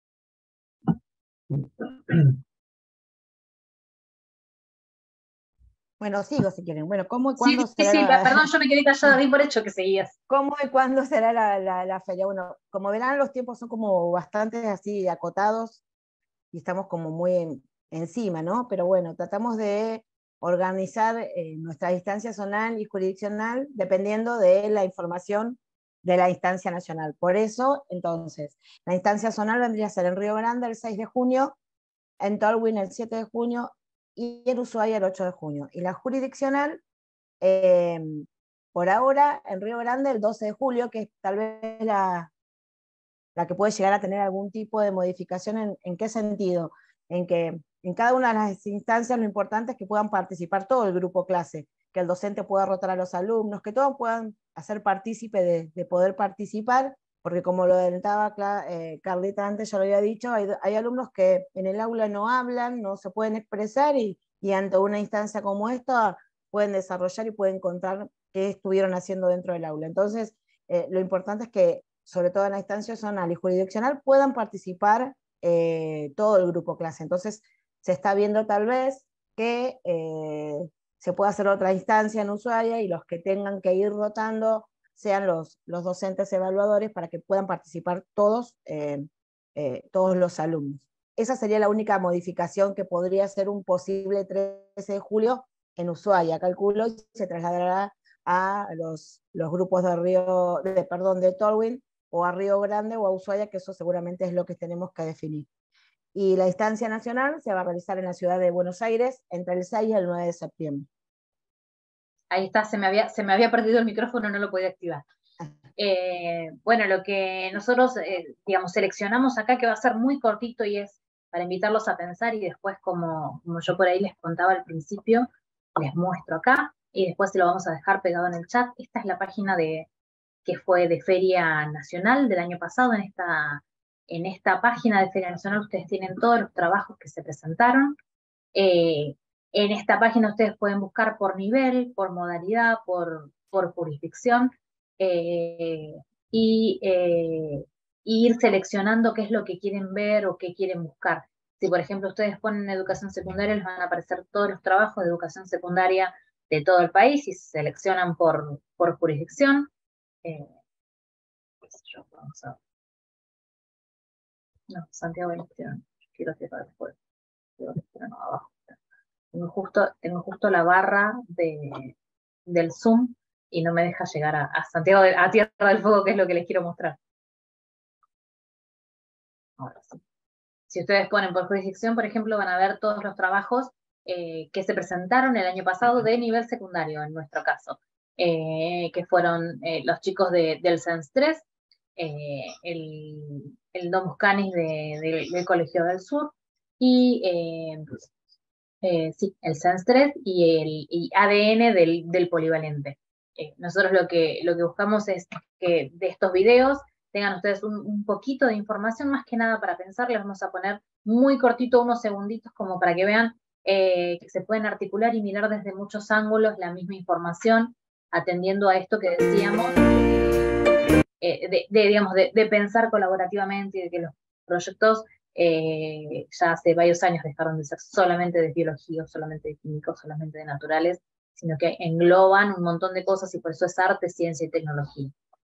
Bueno, sigo si quieren. Bueno, ¿cómo y cuándo sí, será sí, la... perdón, yo me quedé callada, di por hecho que seguías. ¿Cómo y cuándo será la, la, la feria? Bueno, como verán, los tiempos son como bastante así acotados y estamos como muy en, encima, ¿no? Pero bueno, tratamos de organizar eh, nuestra instancia zonal y jurisdiccional dependiendo de la información de la instancia nacional. Por eso, entonces, la instancia zonal vendría a ser en Río Grande el seis de junio, en Tolwyn el siete de junio y en Ushuaia el ocho de junio. Y la jurisdiccional, eh, por ahora, en Río Grande el doce de julio, que es tal vez la, la que puede llegar a tener algún tipo de modificación. ¿En, en qué sentido? En que en cada una de las instancias lo importante es que puedan participar todo el grupo clase, que el docente pueda rotar a los alumnos, que todos puedan hacer partícipe de, de poder participar, porque como lo adelantaba eh, Carlita antes, ya lo había dicho, hay, hay alumnos que en el aula no hablan, no se pueden expresar, y, y ante una instancia como esta pueden desarrollar y pueden contar qué estuvieron haciendo dentro del aula. Entonces, eh, lo importante es que, sobre todo en la instancia zonal y jurisdiccional, puedan participar eh, todo el grupo clase. Entonces, se está viendo tal vez que eh, se pueda hacer otra instancia en Ushuaia y los que tengan que ir rotando sean los, los docentes evaluadores para que puedan participar todos, eh, eh, todos los alumnos. Esa sería la única modificación que podría ser un posible trece de julio en Ushuaia, calculo, y se trasladará a los, los grupos de Río, de, perdón, de Tolwyn, o a Río Grande o a Ushuaia, que eso seguramente es lo que tenemos que definir. Y la instancia nacional se va a realizar en la ciudad de Buenos Aires entre el seis y el nueve de septiembre. Ahí está, se me había, se me había perdido el micrófono, no lo podía activar. Eh, bueno, lo que nosotros, eh, digamos, seleccionamos acá, que va a ser muy cortito y es para invitarlos a pensar, y después, como, como yo por ahí les contaba al principio, les muestro acá, y después se lo vamos a dejar pegado en el chat. Esta es la página de, que fue de Feria Nacional del año pasado. En esta, en esta página de Feria Nacional ustedes tienen todos los trabajos que se presentaron. Eh, en esta página ustedes pueden buscar por nivel, por modalidad, por, por jurisdicción, eh, y, eh, y ir seleccionando qué es lo que quieren ver o qué quieren buscar. Si, por ejemplo, ustedes ponen educación secundaria, les van a aparecer todos los trabajos de educación secundaria de todo el país, y se seleccionan por, por jurisdicción. Eh, qué sé yo, vamos a... No, Santiago del Estero, quiero cerrar después. Santiago del Estero, no, abajo. Tengo justo, tengo justo la barra de, del Zoom y no me deja llegar a, a Santiago, de, a Tierra del Fuego, que es lo que les quiero mostrar. Ahora sí. Si ustedes ponen por jurisdicción, por ejemplo, van a ver todos los trabajos eh, que se presentaron el año pasado de nivel secundario, en nuestro caso, eh, que fueron eh, los chicos de, del CENS tres, eh, el, el Domus Canis de, de, del Colegio del Sur, y eh, eh, sí, el CENS tres y el y A D N del, del polivalente. Eh, nosotros lo que, lo que buscamos es que de estos videos tengan ustedes un, un poquito de información, más que nada para pensar. Les vamos a poner muy cortito, unos segunditos, como para que vean eh, que se pueden articular y mirar desde muchos ángulos la misma información, atendiendo a esto que decíamos, eh, de, de, digamos, de, de pensar colaborativamente, y de que los proyectos eh, ya hace varios años dejaron de ser solamente de biología, solamente de químicos, solamente de naturales, sino que engloban un montón de cosas, y por eso es arte, ciencia y tecnología.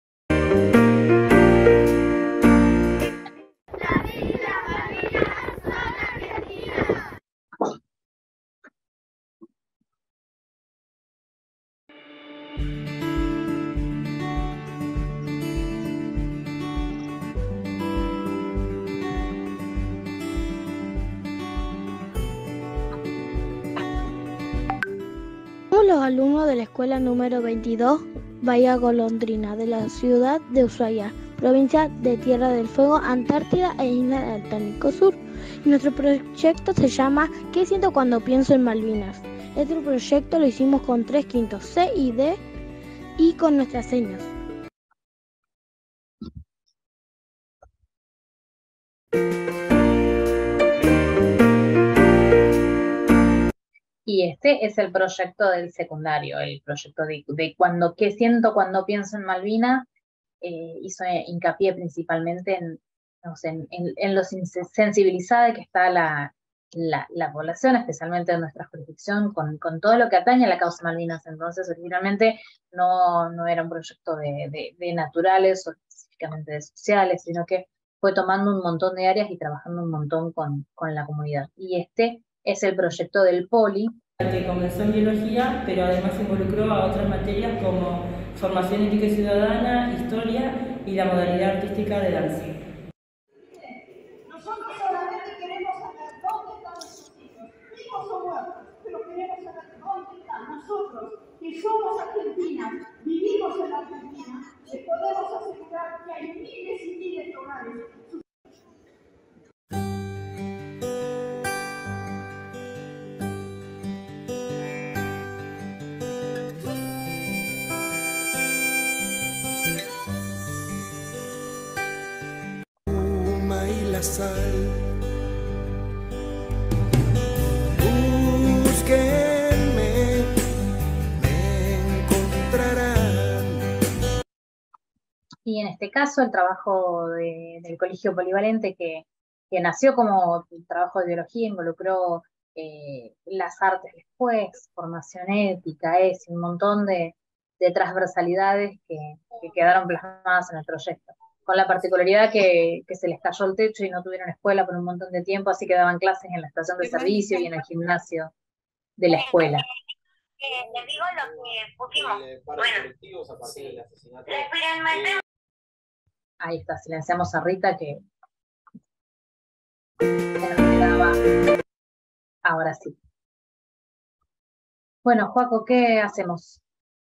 Somos los alumnos de la escuela número veintidós, Bahía Golondrina, de la ciudad de Ushuaia, provincia de Tierra del Fuego, Antártida e Isla del Atlántico Sur. Y nuestro proyecto se llama ¿Qué siento cuando pienso en Malvinas? Este proyecto lo hicimos con tres quintos C y D y con nuestras señas. Y este es el proyecto del secundario, el proyecto de, de cuando, ¿qué siento cuando pienso en Malvinas? Eh, hizo hincapié principalmente en, no sé, en, en, en lo sensibilizada que está la, la, la población, especialmente en nuestra jurisdicción, con, con todo lo que atañe a la causa Malvinas. Entonces, originalmente no, no era un proyecto de, de, de naturales o específicamente de sociales, sino que fue tomando un montón de áreas y trabajando un montón con, con la comunidad. Y este es el proyecto del Poli, que comenzó en biología, pero además involucró a otras materias como formación ética y ciudadana, historia y la modalidad artística de danza. Nosotros solamente queremos saber dónde están nuestros hijos, vivos o muertos, pero queremos saber dónde están nosotros, que somos argentinas, vivimos en la Argentina, y podemos asegurar que hay miles y miles de hogares. Y la sal. Búsquenme, me encontrarán. Y en este caso el trabajo de, del Colegio Polivalente, que, que nació como un trabajo de biología, involucró eh, las artes después, formación ética, es un montón de, de transversalidades que, que quedaron plasmadas en el proyecto, con la particularidad que, que se les cayó el techo y no tuvieron escuela por un montón de tiempo, así que daban clases en la estación de servicio y en el gimnasio de la escuela. Eh, les digo lo que pusimos. Bueno, ahí está, silenciamos a Rita que, que nos quedaba. Ahora sí. Bueno, Joaco, ¿qué hacemos?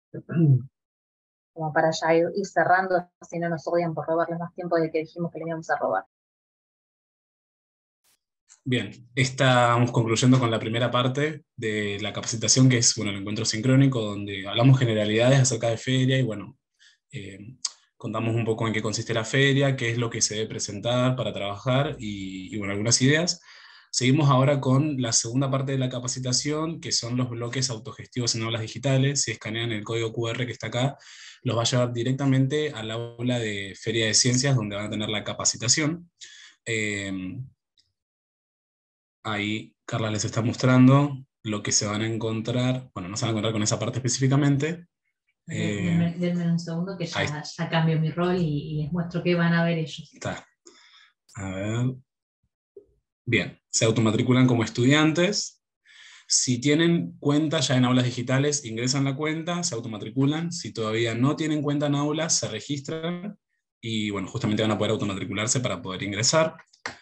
Como para ya ir, ir cerrando, si no nos odian por robarles más tiempo del que dijimos que le íbamos a robar. Bien, estamos concluyendo con la primera parte de la capacitación, que es bueno, el encuentro sincrónico, donde hablamos generalidades acerca de feria y bueno, eh, contamos un poco en qué consiste la feria, qué es lo que se debe presentar para trabajar y, y bueno, algunas ideas. Seguimos ahora con la segunda parte de la capacitación, que son los bloques autogestivos en aulas digitales. Si escanean el código cu erre que está acá, los va a llevar directamente al aula de Feria de Ciencias, donde van a tener la capacitación. Eh, ahí Carla les está mostrando lo que se van a encontrar. Bueno, no se van a encontrar con esa parte específicamente. Eh, denme, denme un segundo que ya, ya cambio mi rol y, y les muestro qué van a ver ellos. Está. A ver... Bien, se automatriculan como estudiantes. Si tienen cuenta ya en aulas digitales, ingresan la cuenta, se automatriculan. Si todavía no tienen cuenta en aulas, se registran y bueno, justamente van a poder automatricularse para poder ingresar.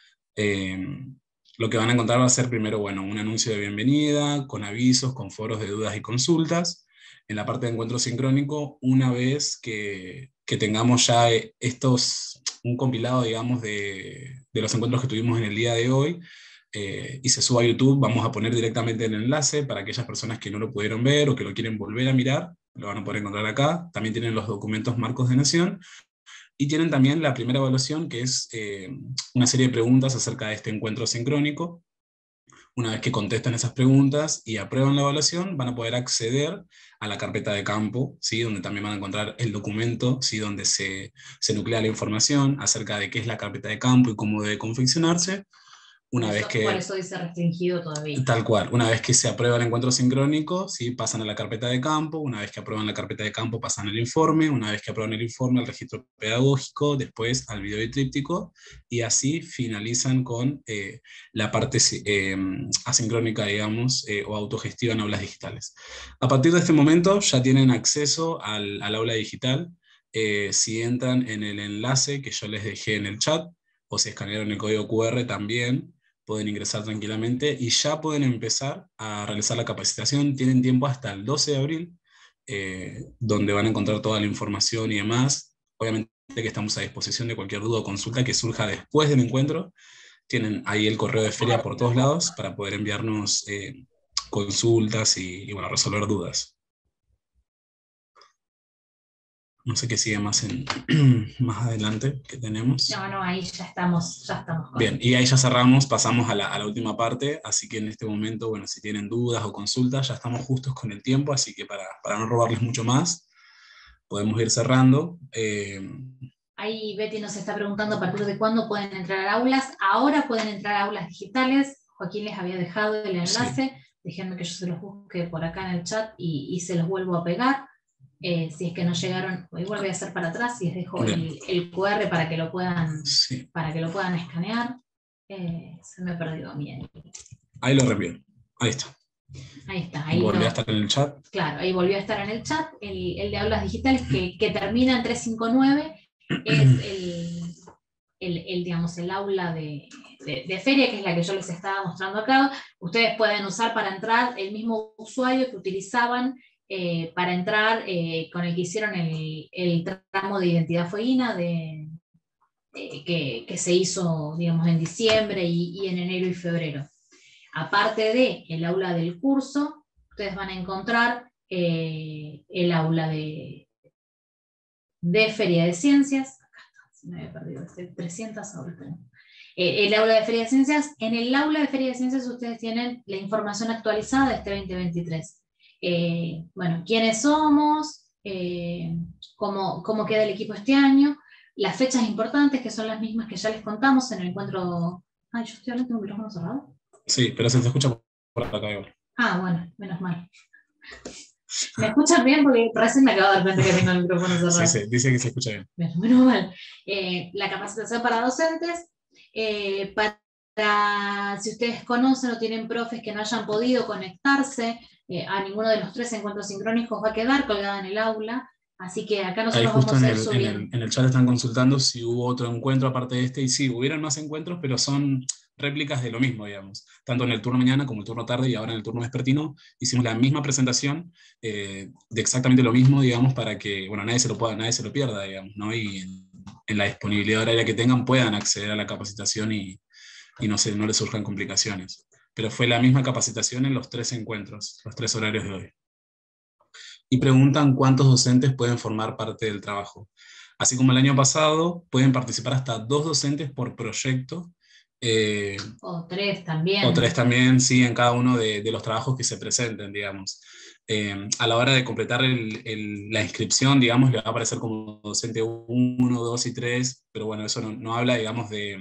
Eh, lo que van a encontrar va a ser primero bueno, un anuncio de bienvenida, con avisos, con foros de dudas y consultas. En la parte de encuentro sincrónico, una vez que, que tengamos ya estos, un compilado, digamos, de, de los encuentros que tuvimos en el día de hoy, eh, y se suba a YouTube, vamos a poner directamente el enlace para aquellas personas que no lo pudieron ver o que lo quieren volver a mirar, lo van a poder encontrar acá. También tienen los documentos marcos de nación, y tienen también la primera evaluación, que es eh, una serie de preguntas acerca de este encuentro sincrónico. Una vez que contestan esas preguntas y aprueban la evaluación, van a poder acceder a la carpeta de campo, ¿sí? Donde también van a encontrar el documento, ¿sí? Donde se, se nuclea la información acerca de qué es la carpeta de campo y cómo debe confeccionarse. Una por vez eso, que, por eso dice restringido todavía. Tal cual, una vez que se aprueba el encuentro sincrónico, ¿sí? Pasan a la carpeta de campo, una vez que aprueban la carpeta de campo pasan al informe, una vez que aprueban el informe al registro pedagógico, después al video y tríptico, y así finalizan con eh, la parte eh, asincrónica, digamos, eh, o autogestiva en aulas digitales. A partir de este momento ya tienen acceso al, al aula digital. Eh, si entran en el enlace que yo les dejé en el chat, o si escanearon el código cu erre también, pueden ingresar tranquilamente y ya pueden empezar a realizar la capacitación. Tienen tiempo hasta el doce de abril, eh, donde van a encontrar toda la información y demás. Obviamente que estamos a disposición de cualquier duda o consulta que surja después del encuentro. Tienen ahí el correo de feria por todos lados para poder enviarnos eh, consultas y, y bueno, resolver dudas. No sé qué sigue más, en, más adelante que tenemos. No, no, ahí ya estamos, ya estamos. Con Bien, y ahí ya cerramos, pasamos a la, a la última parte, así que en este momento, bueno, si tienen dudas o consultas, ya estamos justos con el tiempo, así que para, para no robarles mucho más, podemos ir cerrando. Eh, Ahí Betty nos está preguntando a partir de cuándo pueden entrar a aulas. Ahora pueden entrar a aulas digitales. Joaquín les había dejado el enlace. Sí. Déjenme que yo se los busque por acá en el chat y, y se los vuelvo a pegar. Eh, si es que no llegaron, igual voy a hacer para atrás y les dejo el, el cu erre para que lo puedan, sí. para que lo puedan escanear. Eh, se me ha perdido bien. Ahí lo reenvío. Ahí está. Ahí está. Ahí volvió lo, a estar en el chat. Claro, ahí volvió a estar en el chat. El, el de aulas digitales que, que termina en trescientos cincuenta y nueve es el, el, el, digamos, el aula de, de, de feria, que es la que yo les estaba mostrando acá. Ustedes pueden usar para entrar el mismo usuario que utilizaban eh, para entrar eh, con el que hicieron el, el tramo de identidad fueguina de, de, que, que se hizo, digamos, en diciembre y, y en enero y febrero. Aparte de el aula del curso, ustedes van a encontrar eh, el aula de, de Feria de Ciencias. Acá está, se me había perdido, trescientas aulas. Eh, el aula de Feria de Ciencias. En el aula de Feria de Ciencias ustedes tienen la información actualizada de este veinte veintitrés. Eh, bueno, quiénes somos, eh, cómo, cómo queda el equipo este año, las fechas importantes, que son las mismas que ya les contamos en el encuentro. Ay, yo estoy hablando con un micrófono cerrado. Sí, pero se te escucha por acá igual. Ah, bueno, menos mal. ¿Me escuchan bien? Porque recién me acabo de dar cuenta que tengo el micrófono cerrado. Sí, sí, dice que se escucha bien. Menos, menos mal. Eh, la capacitación para docentes, eh, para, si ustedes conocen o tienen profes que no hayan podido conectarse eh, a ninguno de los tres encuentros sincrónicos, va a quedar colgada en el aula. Así que acá nosotros Ahí justo vamos a en ir el, subiendo. en, el, en el chat están consultando si hubo otro encuentro aparte de este, y sí, hubieron más encuentros, pero son réplicas de lo mismo, digamos. Tanto en el turno mañana como el turno tarde y ahora en el turno vespertino hicimos la misma presentación eh, de exactamente lo mismo, digamos, para que, bueno, nadie se lo pueda, nadie se lo pierda, digamos, ¿no? Y en, en la disponibilidad horaria que tengan puedan acceder a la capacitación y, y no, se, no les surjan complicaciones. Pero fue la misma capacitación en los tres encuentros, los tres horarios de hoy. Y preguntan cuántos docentes pueden formar parte del trabajo. Así como el año pasado, pueden participar hasta dos docentes por proyecto. Eh, o tres también. O tres también, sí, en cada uno de, de los trabajos que se presenten, digamos. Eh, a la hora de completar el, el, la inscripción, digamos, le va a aparecer como docente uno, dos y tres, pero bueno, eso no, no habla, digamos, de...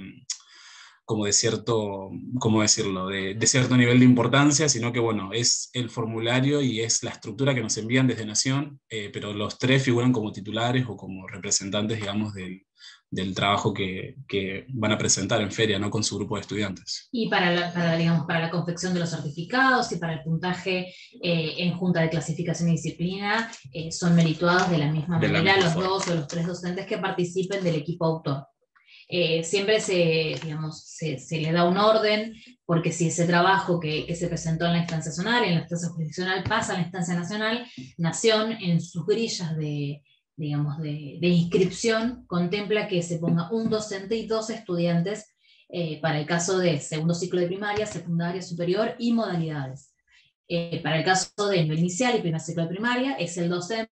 como de cierto, ¿cómo decirlo?, de, de cierto nivel de importancia, sino que, bueno, es el formulario y es la estructura que nos envían desde Nación, eh, pero los tres figuran como titulares o como representantes, digamos, del, del trabajo que, que van a presentar en feria, ¿no?, con su grupo de estudiantes. Y para la, para, digamos, para la confección de los certificados y para el puntaje eh, en junta de clasificación y disciplina, eh, son merituados de la misma de manera la misma los forma. dos o los tres docentes que participen del equipo autor. Eh, siempre se, digamos, se, se le da un orden, porque si ese trabajo que, que se presentó en la instancia zonal, en la instancia jurisdiccional, pasa a la instancia nacional, Nación en sus grillas de, digamos, de, de inscripción contempla que se ponga un docente y dos estudiantes eh, para el caso de segundo ciclo de primaria, secundaria, superior y modalidades. Eh, para el caso de nivel inicial y primer ciclo de primaria, es el docente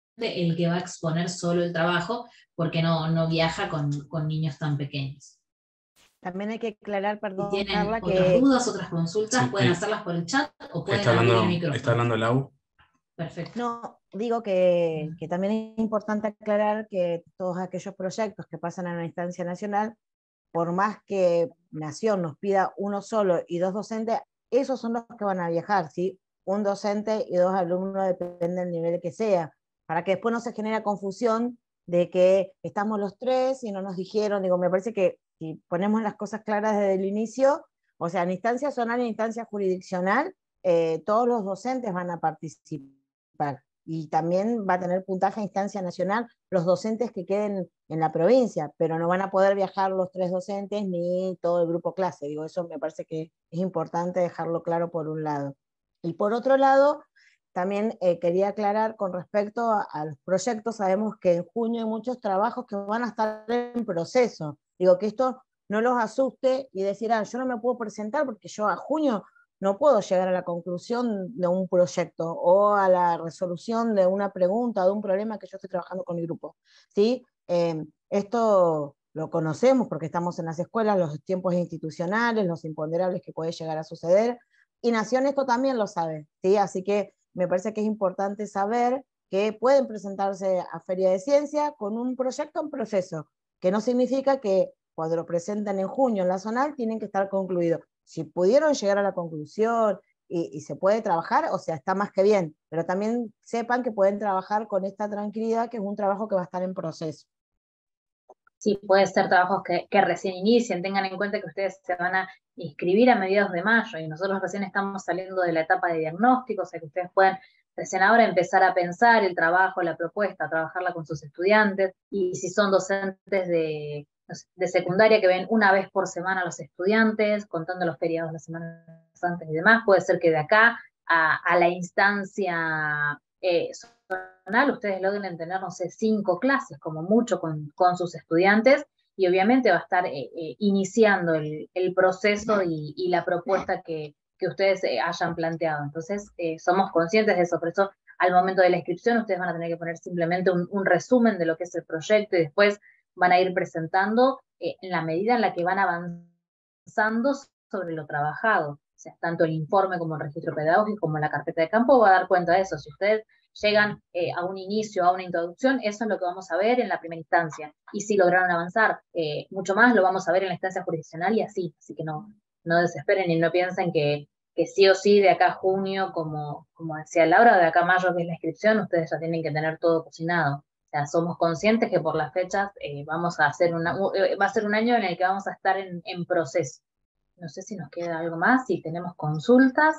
el que va a exponer solo el trabajo, porque no, no viaja con, con niños tan pequeños. También hay que aclarar, perdón, Si tienen Carla, otras que... dudas, otras consultas, Sí, pueden ahí. hacerlas por el chat o pueden Está abrir el hablando, micrófono. está hablando Lau. Perfecto. No, digo que, que también es importante aclarar que todos aquellos proyectos que pasan a la instancia nacional, por más que Nación nos pida uno solo y dos docentes, esos son los que van a viajar, ¿sí? Un docente y dos alumnos, depende del nivel que sea, para que después no se genere confusión de que estamos los tres y no nos dijeron. Digo, me parece que si ponemos las cosas claras desde el inicio, o sea, en instancia zonal y en instancia jurisdiccional, eh, todos los docentes van a participar. Y también va a tener puntaje a instancia nacional los docentes que queden en la provincia, pero no van a poder viajar los tres docentes ni todo el grupo clase. Digo, eso me parece que es importante dejarlo claro por un lado. Y por otro lado, también eh, quería aclarar con respecto a, a los proyectos. Sabemos que en junio hay muchos trabajos que van a estar en proceso. Digo, que esto no los asuste y decir, ah, yo no me puedo presentar porque yo a junio no puedo llegar a la conclusión de un proyecto o a la resolución de una pregunta o de un problema que yo estoy trabajando con mi grupo, ¿sí? Eh, esto lo conocemos porque estamos en las escuelas, los tiempos institucionales, los imponderables que puede llegar a suceder, y Nación esto también lo sabe, ¿sí? Así que me parece que es importante saber que pueden presentarse a Feria de Ciencia con un proyecto en proceso, que no significa que cuando lo presenten en junio en la zonal tienen que estar concluidos. Si pudieron llegar a la conclusión y, y se puede trabajar, o sea, está más que bien, pero también sepan que pueden trabajar con esta tranquilidad, que es un trabajo que va a estar en proceso. Sí, puede ser trabajos que, que recién inicien, tengan en cuenta que ustedes se van a inscribir a mediados de mayo, y nosotros recién estamos saliendo de la etapa de diagnóstico, o sea que ustedes pueden recién ahora empezar a pensar el trabajo, la propuesta, trabajarla con sus estudiantes, y si son docentes de, de secundaria que ven una vez por semana a los estudiantes, contando los feriados las semanas antes y demás, puede ser que de acá a, a la instancia eh, zonal ustedes logren tener, no sé, cinco clases como mucho con, con sus estudiantes, y obviamente va a estar eh, eh, iniciando el, el proceso y, y la propuesta que, que ustedes eh, hayan planteado. Entonces, eh, somos conscientes de eso, por eso al momento de la inscripción ustedes van a tener que poner simplemente un, un resumen de lo que es el proyecto, y después van a ir presentando eh, en la medida en la que van avanzando sobre lo trabajado. O sea, tanto el informe como el registro pedagógico como la carpeta de campo va a dar cuenta de eso. Si ustedes llegan eh, a un inicio, a una introducción, eso es lo que vamos a ver en la primera instancia. Y si lograron avanzar eh, mucho más, lo vamos a ver en la instancia jurisdiccional y así. Así que no, no desesperen y no piensen que, que sí o sí de acá a junio, como, como decía Laura, de acá a mayo, que es la inscripción, ustedes ya tienen que tener todo cocinado. O sea, somos conscientes que por las fechas eh, vamos a hacer una, eh, va a ser un año en el que vamos a estar en, en proceso. No sé si nos queda algo más, si tenemos consultas.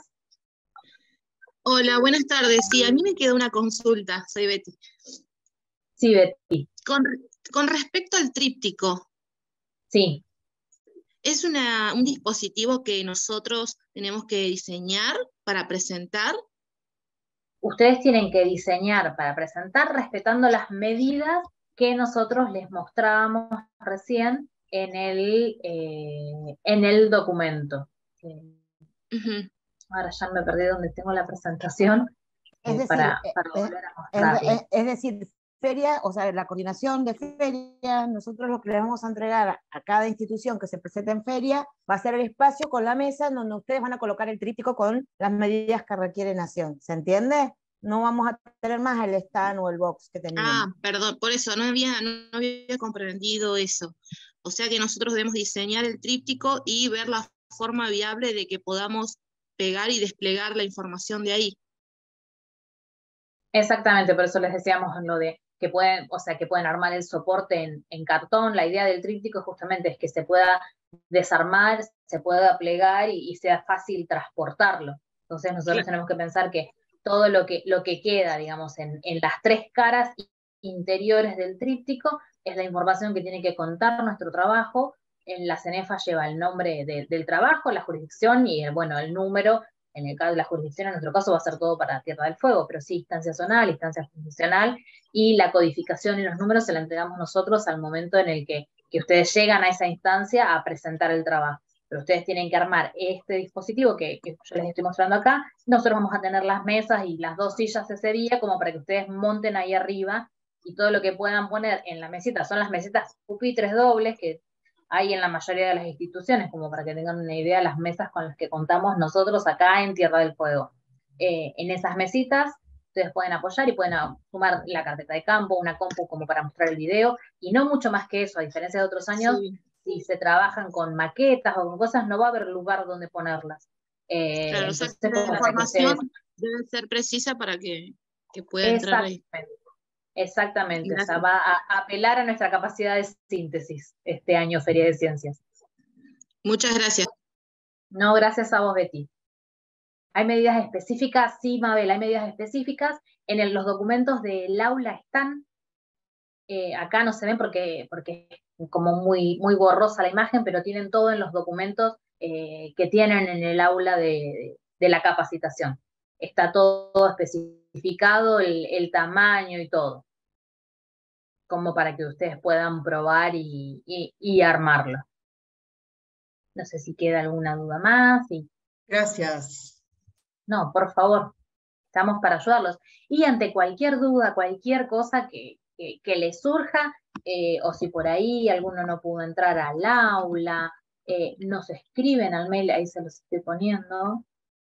Hola, buenas tardes. Sí, a mí me queda una consulta, soy Betty. Sí, Betty. Con, con respecto al tríptico. Sí. ¿Es una, un dispositivo que nosotros tenemos que diseñar para presentar? Ustedes tienen que diseñar para presentar respetando las medidas que nosotros les mostrábamos recién en el, eh, en el documento. Uh-huh. Ahora ya me perdí donde tengo la presentación es eh, decir, para, eh, para eh, volver a mostrarlo. Es, es decir, feria, o sea, la coordinación de feria, nosotros lo que le vamos a entregar a, a cada institución que se presente en feria va a ser el espacio con la mesa donde ustedes van a colocar el tríptico con las medidas que requiere Nación. ¿Se entiende? No vamos a tener más el stand o el box que teníamos. Ah, perdón, por eso no había, no había comprendido eso. O sea que nosotros debemos diseñar el tríptico y ver la forma viable de que podamos pegar y desplegar la información de ahí. Exactamente, por eso les decíamos lo de que pueden, o sea, que pueden armar el soporte en, en cartón. La idea del tríptico justamente es que se pueda desarmar, se pueda plegar y, y sea fácil transportarlo. Entonces nosotros sí. tenemos que pensar que todo lo que, lo que queda, digamos, en, en las tres caras interiores del tríptico es la información que tiene que contar nuestro trabajo. En la CENEFA lleva el nombre de, del trabajo, la jurisdicción y, el, bueno, el número. En el caso de la jurisdicción, en nuestro caso, va a ser todo para Tierra del Fuego, pero sí, instancia zonal, instancia jurisdiccional, y la codificación y los números se la entregamos nosotros al momento en el que, que ustedes llegan a esa instancia a presentar el trabajo. Pero ustedes tienen que armar este dispositivo que, que yo les estoy mostrando acá. Nosotros vamos a tener las mesas y las dos sillas ese día como para que ustedes monten ahí arriba, y todo lo que puedan poner en la mesita son las mesitas pupitres dobles que hay en la mayoría de las instituciones, como para que tengan una idea de las mesas con las que contamos nosotros acá en Tierra del Fuego. Eh, en esas mesitas ustedes pueden apoyar y pueden sumar la carpeta de campo, una compu como para mostrar el video, y no mucho más que eso, a diferencia de otros años, sí. Si se trabajan con maquetas o con cosas, no va a haber lugar donde ponerlas. Eh, claro, entonces, o sea, la información ustedes... debe ser precisa para que, que pueda entrar ahí. Exactamente, Gracias. O sea, va a apelar a nuestra capacidad de síntesis este año Feria de Ciencias. Muchas gracias. No, gracias a vos, Betty. ¿Hay medidas específicas? Sí, Mabel, hay medidas específicas. En el, los documentos del aula están. Eh, acá no se ven porque, porque es como muy, muy borrosa la imagen, pero tienen todo en los documentos eh, que tienen en el aula de, de la capacitación. Está todo especificado, el, el tamaño y todo, como para que ustedes puedan probar y, y, y armarlo. No sé si queda alguna duda más. Y... Gracias. No, por favor, estamos para ayudarlos. Y ante cualquier duda, cualquier cosa que, que, que les surja, eh, o si por ahí alguno no pudo entrar al aula, eh, nos escriben al mail, ahí se los estoy poniendo.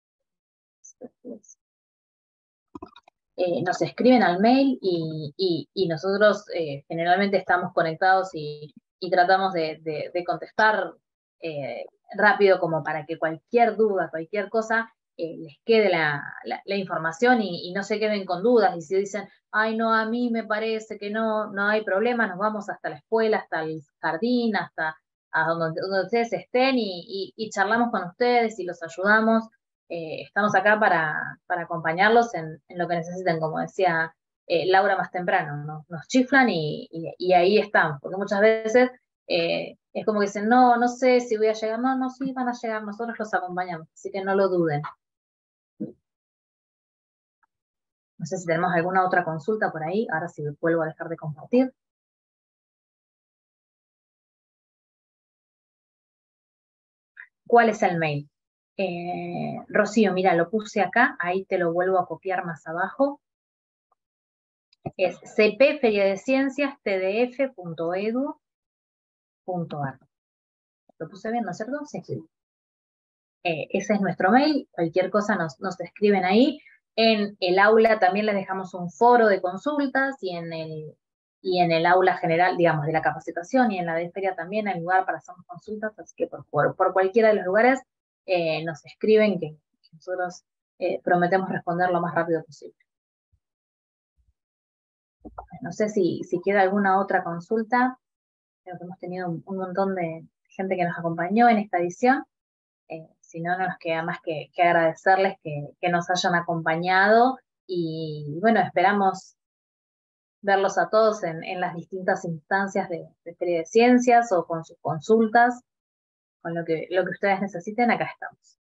Eh, nos escriben al mail y, y, y nosotros eh, generalmente estamos conectados y, y tratamos de, de, de contestar eh, rápido, como para que cualquier duda, cualquier cosa, eh, les quede la, la, la información y, y no se queden con dudas. Y si dicen, ay no, a mí me parece que no, no hay problema, nos vamos hasta la escuela, hasta el jardín, hasta, a donde, donde ustedes estén y, y, y charlamos con ustedes y los ayudamos. Eh, estamos acá para, para acompañarlos en, en lo que necesiten, como decía eh, Laura más temprano, ¿no? Nos chiflan y, y, y ahí estamos, porque muchas veces eh, es como que dicen, no, no sé si voy a llegar, no, no, sí van a llegar, nosotros los acompañamos, así que no lo duden. No sé si tenemos alguna otra consulta por ahí, ahora sí vuelvo a dejar de compartir. ¿Cuál es el mail? Eh, Rocío, mira, lo puse acá, ahí te lo vuelvo a copiar más abajo. Es c p feria de ciencias t d f punto e d u punto a r. ¿Lo puse bien, no es cierto? Sí. Eh, ese es nuestro mail, cualquier cosa nos, nos escriben ahí. En el aula también les dejamos un foro de consultas y en el, y en el aula general, digamos, de la capacitación y en la de feria también hay lugar para hacer consultas, así que por, por, por cualquiera de los lugares eh, nos escriben que, que nosotros eh, prometemos responder lo más rápido posible. No sé si, si queda alguna otra consulta. Creo que hemos tenido un, un montón de gente que nos acompañó en esta edición. Eh, si no, no nos queda más que, que agradecerles que, que nos hayan acompañado y bueno, esperamos verlos a todos en, en las distintas instancias de, de Feria de Ciencias o con sus consultas, con lo que, lo que ustedes necesiten, acá estamos.